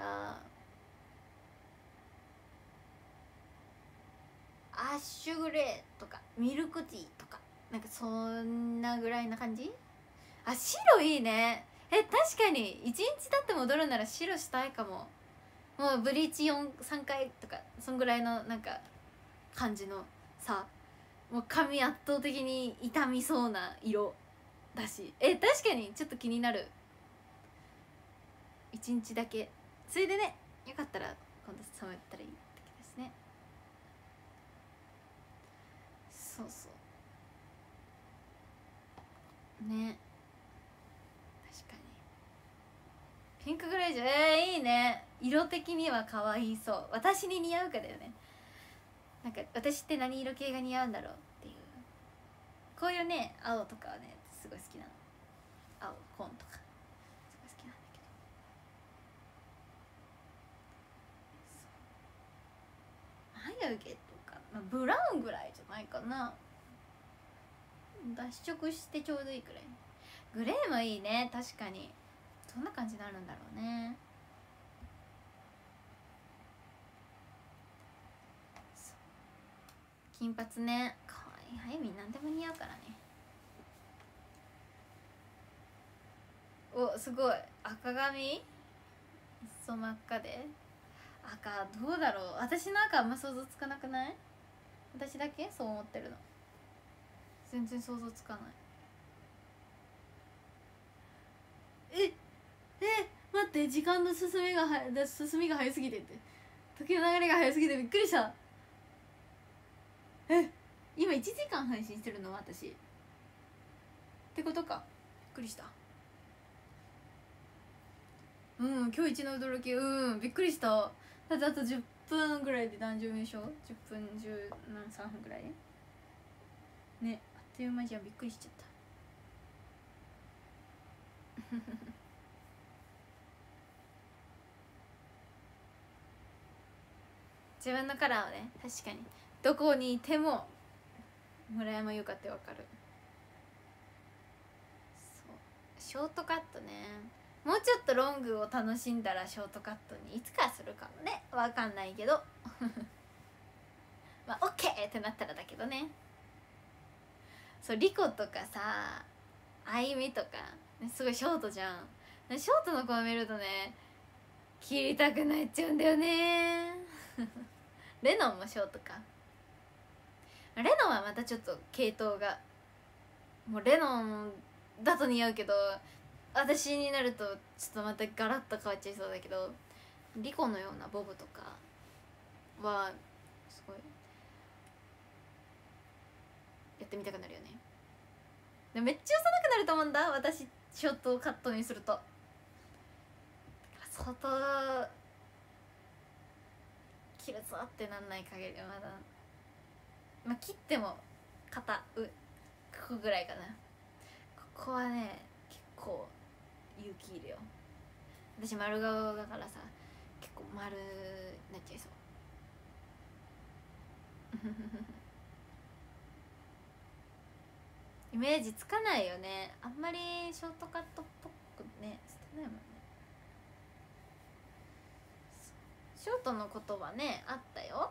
アッシュグレーとかミルクティーとかなんかそんなぐらいな感じ。あ、白いいね。え、確かにいちにち経って戻るなら白したいかも。もうブリーチよん、さんかいとかそんぐらいのなんか感じのさ、もう髪圧倒的に傷みそうな色だし、え、確かにちょっと気になる。いちにちだけそれでね、よかったら今度染めたらいいってですね。そうそうね、確かにピンクグレージュ、えー、いいね。色的には可愛いそう。私に似合うかだよね。なんか私って何色系が似合うんだろうっていう。こういうね青とかはねすごい好きなの。青紺とかすごい好きなんだけど、眉毛とか、まあ、ブラウンぐらいじゃないかな。脱色してちょうどいいくらい。グレーもいいね、確かに。どんな感じになるんだろうね。金髪ね、かわいい。あゆみ何でも似合うからね。お、すごい。赤髪いっそ真っ赤で。赤どうだろう。私の赤あんま想像つかなくない？私だけそう思ってるの。全然想像つかない。ええ、待って時間の進みがは進みが早すぎてって時の流れが早すぎてびっくりした。え今いちじかん配信してるの私ってことか。びっくりした。うん今日一の驚き。うんびっくりした。だってあとじゅっぷんぐらいで男女優勝じゅっぷんじゅうさんぷんぐらいね。あっという間じゃん。びっくりしちゃった自分のカラーをね確かにどこにいても村山優香ってわかる。そうショートカットね。もうちょっとロングを楽しんだらショートカットにいつかするかもね。わかんないけどまあオッケーってなったらだけどね。そうリコとかさあゆみとかすごいショートじゃん。ショートの子を見るとね切りたくなっちゃうんだよねレノンもショートか。レノンはまたちょっと系統がもうレノンだと似合うけど私になるとちょっとまたガラッと変わっちゃいそうだけどリコのようなボブとかはすごいやってみたくなるよね。でめっちゃ幼くなると思うんだ私ショートカットにすると。だから相当切るぞってなんない限りまだまあ切っても肩うここぐらいかな。ここはね結構勇気いるよ。私丸顔だからさ結構丸なっちゃいそうイメージつかないよね。あんまりショートカットっぽくねしてないもんね。ショートのことはねあったよ。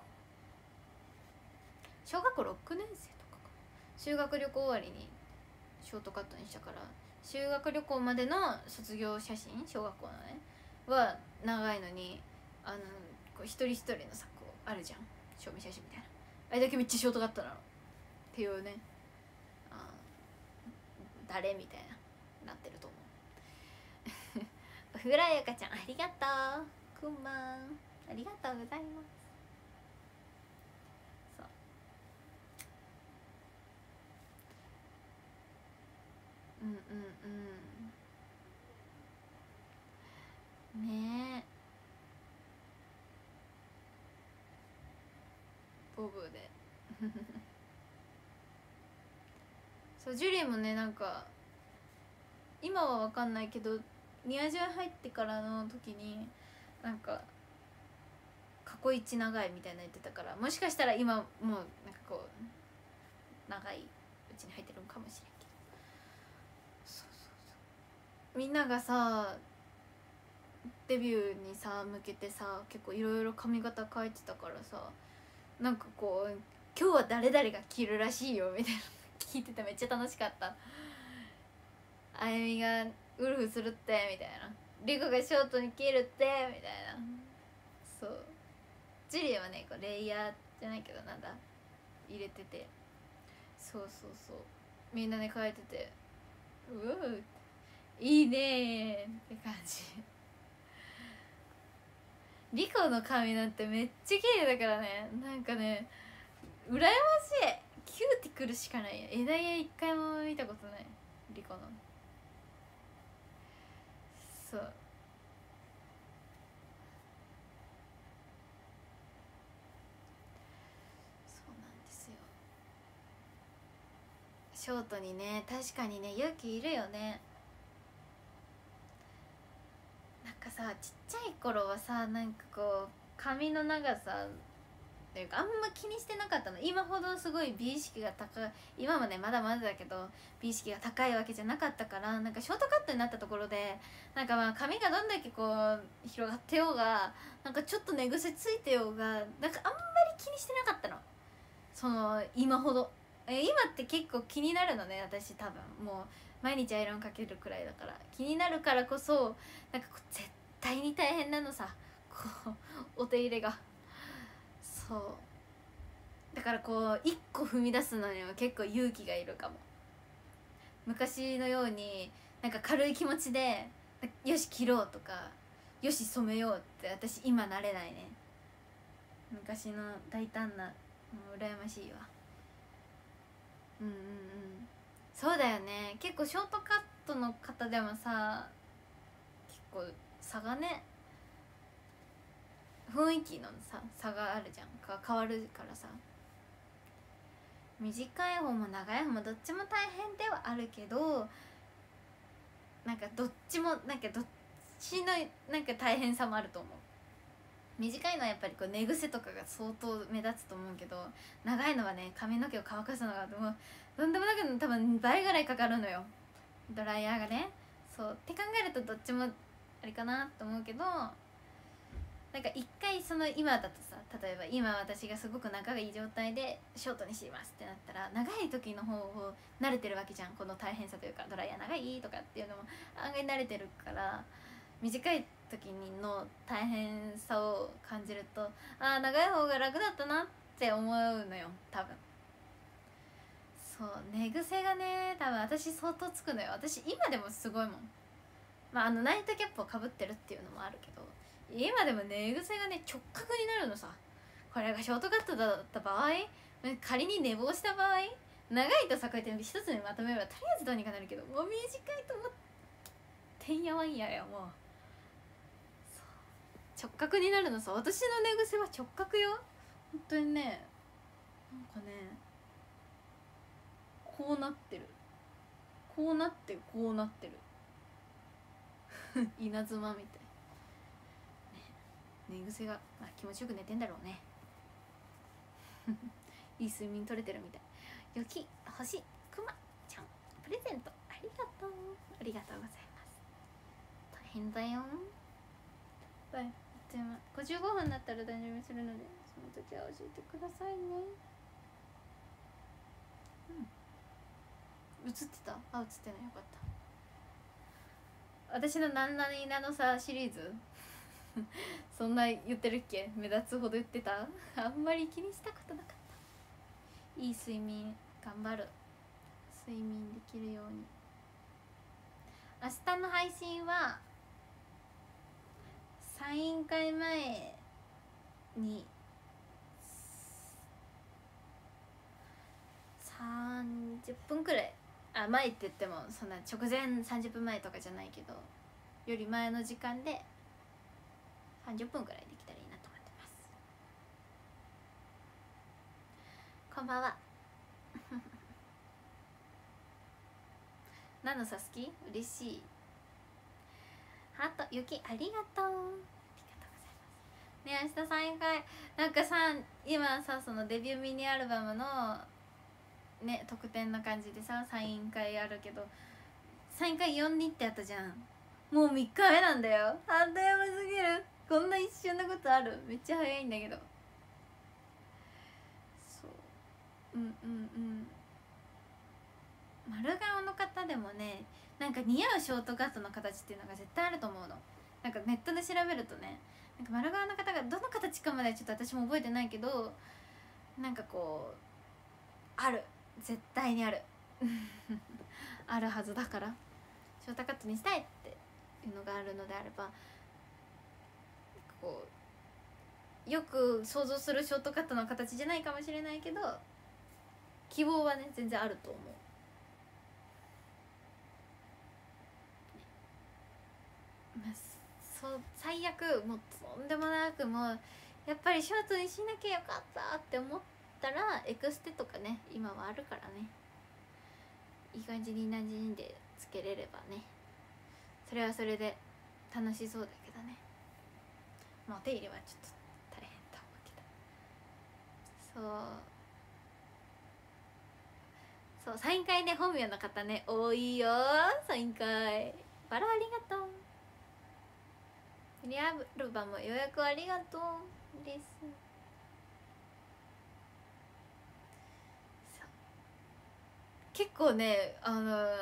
小学校ろくねん生とかか修学旅行終わりにショートカットにしたから、修学旅行までの卒業写真小学校のねは長いのにあのこう一人一人のさこうあるじゃん証明写真みたいなあれだけめっちゃショートカットなのっていうね。あ誰みたいななってると思うおふぐらゆかちゃんありがとう。くんまんありがとうございます。そううんうんうんねえボブでそうジュリーもねなんか今は分かんないけどニアジュン入ってからの時になんか過去一長いみたいな言ってたから、もしかしたら今もうなんかこう長いうちに入ってるのかもしれんけど。そうそうそうみんながさデビューにさ向けてさ結構いろいろ髪型変えてたからさなんかこう今日は誰々が着るらしいよみたいな聞いててめっちゃ楽しかった。あゆみがウルフするってみたいな、リコがショートに切るってみたいな。そうジュリーはねこうレイヤーじゃないけどなんだ入れててそうそうそうみんなね変えててうういいねーって感じリコの髪なんてめっちゃ綺麗だからね。なんかね羨ましい。キューティクルしかないよ。枝毛一回も見たことないリコの。そうそうなんですよ。ショートにね確かにね勇気いるよね。なんかさちっちゃい頃はさなんかこう髪の長さっていうかあんま気にしてなかったの。今ほどすごい美意識が高い今もねまだまだだけど美意識が高いわけじゃなかったから、なんかショートカットになったところでなんかまあ髪がどんだけこう広がってようがなんかちょっと寝癖ついてようがなんかあんまり気にしてなかったの。その今ほどえ今って結構気になるのね私多分もう毎日アイロンかけるくらいだから気になるからこそなんかこう絶対に大変なのさこうお手入れが。そうだからこう一個踏み出すのには結構勇気がいるかも。昔のようになんか軽い気持ちでよし切ろうとかよし染めようって私今なれないね。昔の大胆な、もう羨ましいわ。うんうんうん、そうだよね。結構ショートカットの方でもさ、結構差がね、雰囲気のさ差があるじゃんか、変わるからさ。短い方も長い方もどっちも大変ではあるけど、なんかどっちもなんかどっちのなんか大変さもあると思う。短いのはやっぱりこう寝癖とかが相当目立つと思うけど、長いのはね髪の毛を乾かすのがもうとんでもなく多分倍ぐらいかかるのよ、ドライヤーがね。そうって考えるとどっちもあれかなと思うけど、なんか一回その今だとさ、例えば今私がすごく仲がいい状態でショートにしますってなったら、長い時の方を慣れてるわけじゃん、この大変さというか、ドライヤー長いとかっていうのも案外慣れてるから、短い時の大変さを感じると、ああ長い方が楽だったなって思うのよ多分。そう寝癖がね多分私相当つくのよ。私今でもすごいもん。まああのナイトキャップをかぶってるっていうのもあるけど、今でも寝癖がね直角になるのさ。これがショートカットだった場合、仮に寝坊した場合、長いとさこうやって一つにまとめればとりあえずどうにかなるけど、もう短いともうてんやわんやや。もう直角になるのさ。私の寝癖は直角よ本当にね。なんかねこうなってる、こうなってこうなってる稲妻みたい、ね、寝癖が、まあ、気持ちよく寝てんだろうねいい睡眠取れてるみたい。雪、星、くまちゃんプレゼントありがとう、ありがとうございます。大変だよ。はい、ごじゅうごふんになったら大丈夫するので、その時は教えてくださいね。うん、映ってた？あ、映ってない、よかった。私のなんなになのさシリーズそんな言ってるっけ？目立つほど言ってた？あんまり気にしたことなかった。いい睡眠頑張る。睡眠できるように。明日の配信はサイン会前にさんじゅっぷんくらい、あ前って言ってもそんな直前さんじゅっぷんまえとかじゃないけど、より前の時間でさんじゅっぷんくらいできたらいいなと思ってます。こんばんは何のさ好き？嬉しい。ハート、雪ありがとう。ありがとうございますね。明日サイン会なんかさ、今さそのデビューミニアルバムのね特典な感じでさサイン会あるけど、サイン会よんにってあったじゃん。もうみっかめなんだよ。あっという間すぎる。こんな一瞬のことある？めっちゃ早いんだけど。そううんうんうん丸顔の方でもね、なんか似合うショートカットの形っていうのが絶対あると思うの。なんかネットで調べるとね、なんか丸顔の方がどの形かまではちょっと私も覚えてないけど、なんかこうある、絶対にあるあるはずだから、ショートカットにしたいっていうのがあるのであれば、こうよく想像するショートカットの形じゃないかもしれないけど、希望はね全然あると思う。まあ、そう最悪もうとんでもなく、もうやっぱりショートにしなきゃよかったって思ったらエクステとかね今はあるからね、いい感じに馴染んでつけれればね、それはそれで楽しそうだけどね。まあお手入れはちょっと大変と思うけど、そうそうサイン会で本名の方ね多いよ。サイン会バラありがとう。ミニアルバム予約ありがとうです。結構ねあのー、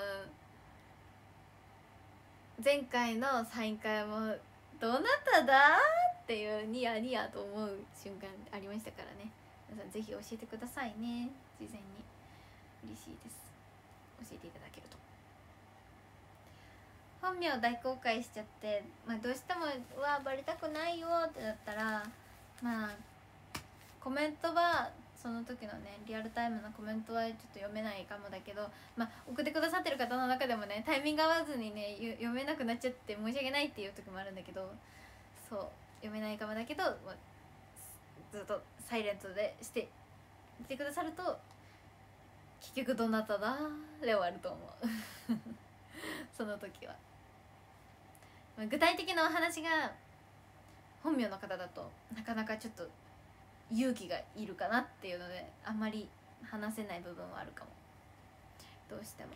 前回のサイン会もどなただっていうニヤニヤと思う瞬間ありましたからね。皆さんぜひ教えてくださいね、事前に。嬉しいです、教えていただけると。 本名大公開しちゃって、まあ、どうしてもうわバレたくないよってなったら、まあコメントはその時のねリアルタイムのコメントはちょっと読めないかもだけど、まあ送ってくださってる方の中でもねタイミング合わずにね読めなくなっちゃって申し訳ないっていう時もあるんだけど、そう読めないかもだけど、まあ、ずっとサイレントでして来てくださると結局どなただで終わると思うその時は具体的なお話が本名の方だとなかなかちょっと勇気がいるかなっていうのであんまり話せない部分はあるかも、どうしても。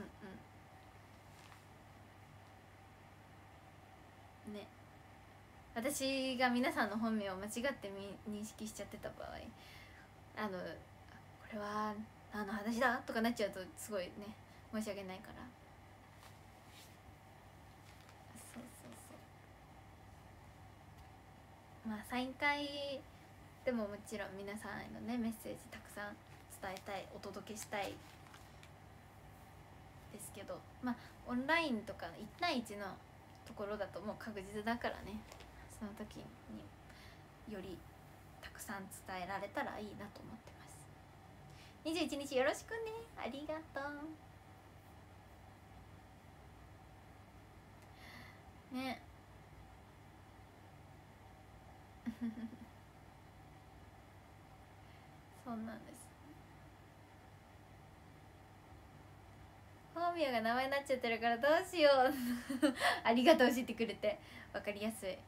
うんうんね、私が皆さんの本名を間違って認識しちゃってた場合、あのこれは何の話だとかなっちゃうとすごいね申し訳ないから。そうそうそう、まあサイン会でももちろん皆さんへのねメッセージたくさん伝えたい、お届けしたいですけど、まあオンラインとかいち対いちのところだともう確実だからね、その時によりたくさん伝えられたらいいなと思ってます。にじゅういちにちよろしくね、ありがとうねそうなんです。本名が名前になっちゃってるからどうしようありがとう、教えてくれて分かりやすい、嬉しい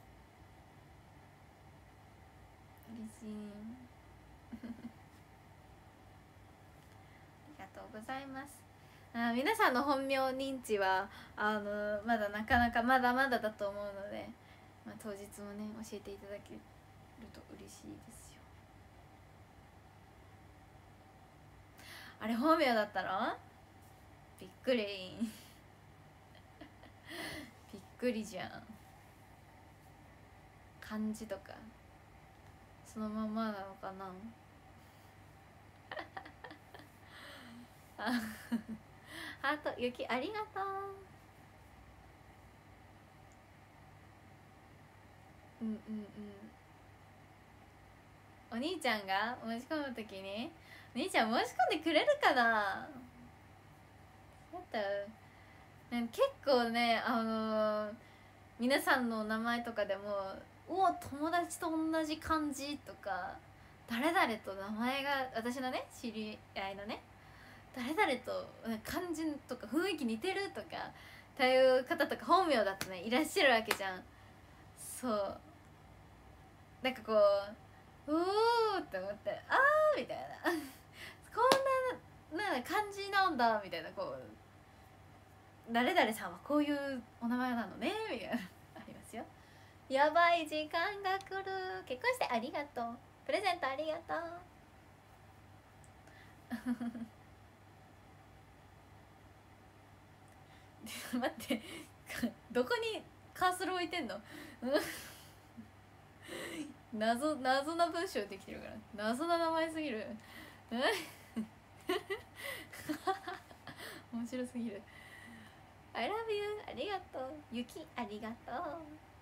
ありがとうございます。あ、皆さんの本名認知はあのまだなかなかまだまだだと思うので、まあ、当日もね教えていただけると嬉しいですよ。あれ本名だったの？びっくりびっくりじゃん。漢字とかそのままなのかなハート、ゆきありがとう。うんうんうん。お兄ちゃんが申し込むときにお兄ちゃん申し込んでくれるかな。だったら結構ね、あのー、皆さんの名前とかでもお友達と同じ漢字とか誰々と名前が私のね知り合いのね誰々と漢字とか雰囲気似てるとかっていう方とか本名だとねいらっしゃるわけじゃん。そうなんかこううおーって思ってあーみたいなこんなな感じなんだみたいな、こう誰々さんはこういうお名前なのねみたいなありますよ。やばい時間が来る。結婚してありがとう、プレゼントありがとう待ってどこにカーソル置いてんの謎謎な文章できてるから謎な名前すぎる面白すぎる。 I love you ありがとう、ゆきありがとう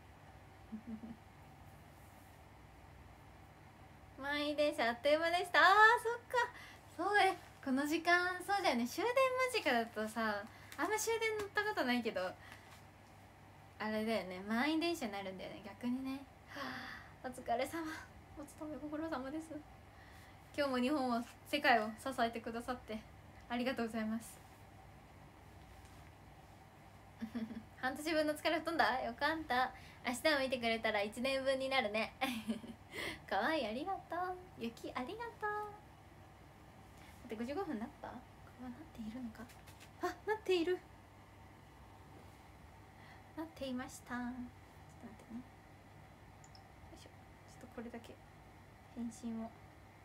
満員電車あっという間でした。あーそっか、そうえこの時間そうだよね、終電間近だとさあんま終電乗ったことないけどあれだよね、満員電車になるんだよね逆にね。はあ、お疲れ様、お勤めご苦労様です。今日も日本を世界を支えてくださってありがとうございます半年分の疲れ吹っ飛んだ、よかった。明日も見てくれたらいちねんぶんになるねかわいい、ありがとう、ゆきありがとう。でごじゅうごふんなった？これはなっているのか。あ、なっている、なっていました。ちょっと待ってね、よいしょ、ちょっとこれだけ返信を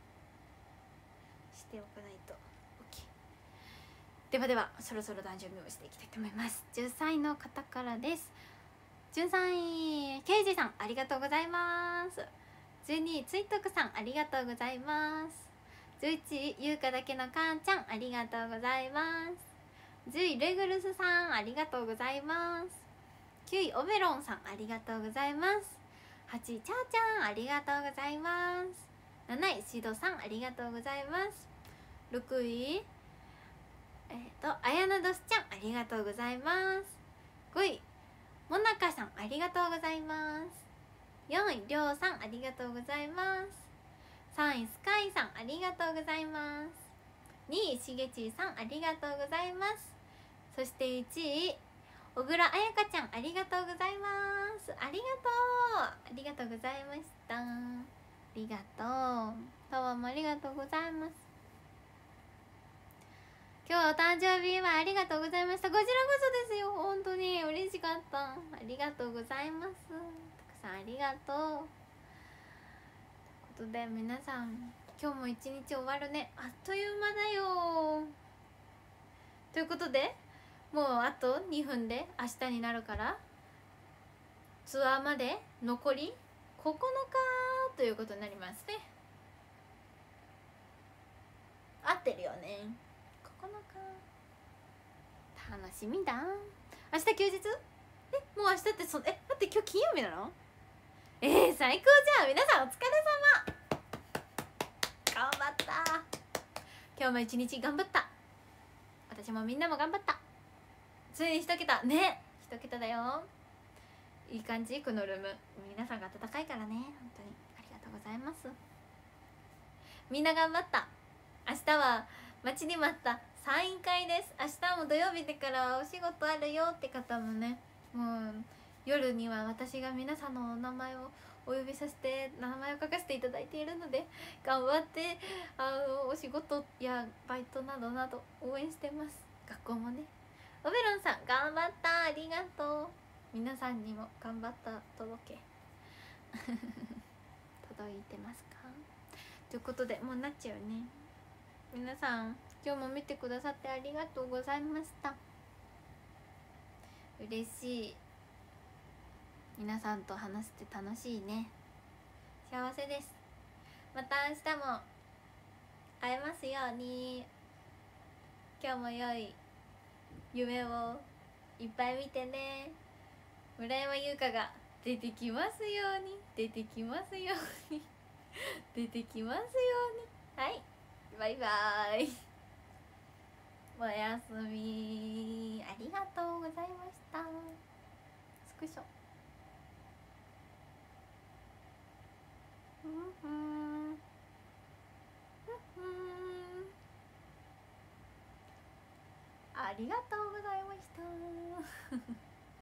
しておかないと。 OK。 ではではそろそろ誕生日をしていきたいと思います。じゅうさんいの方からです。じゅうさんいケイジさんありがとうございます。じゅうにいついとくさんありがとうございます。じゅういちいゆうかだけのかんちゃんありがとうございます。 じゅういレグルスさんありがとうございます。きゅういオベロンさんありがとうございます。はちいチャーちゃんありがとうございます。なないシドさんありがとうございます。ろくいえっ、ー、とあやなどすちゃんありがとうございます。ごいもなかさんありがとうございます。よんいりょうさんありがとうございます。さんいスカイさんありがとうございます。にいしげちーさんありがとうございます。そしていちい小倉あやかちゃんありがとうございます。ありがとうありがとうございました。ありがとうパワーもありがとうございます。今日はお誕生日はありがとうございました。こちらこそですよ、本当に嬉しかった。ありがとうございます。たくさんありがとうということで、皆さん今日も一日終わるね。あっという間だよ。ということでもうあとにふんで明日になるから、ツアーまで残りここのかということになりますね。合ってるよね。ここのか楽しみだ。明日休日？え、もう明日ってそえ待って、今日金曜日なの？えー、最高じゃん。皆さんお疲れ様。頑張った。今日も一日頑張った。私もみんなも頑張った。ついに一桁ね、一桁だよ。いい感じ。このルーム皆さんが温かいからね、本当にありがとうございます。みんな頑張った。明日は待ちに待ったサイン会です。明日も土曜日だからお仕事あるよって方もね、もう夜には私が皆さんのお名前をお呼びさせて、名前を書かせていただいているので、頑張ってあのお仕事やバイトなどなど応援してます。学校もね。オベロンさん頑張った、ありがとう。皆さんにも頑張った届け届いてますか？ということでもうなっちゃうね。皆さん今日も見てくださってありがとうございました。嬉しい。皆さんと話して楽しいね。幸せです。また明日も会えますように。今日も良い夢をいっぱい見てね。村山優香が出てきますように、出てきますように出てきますように。はい、バイバーイ。おやすみ。ありがとうございました。スクショ。うんうんうん。ありがとうございました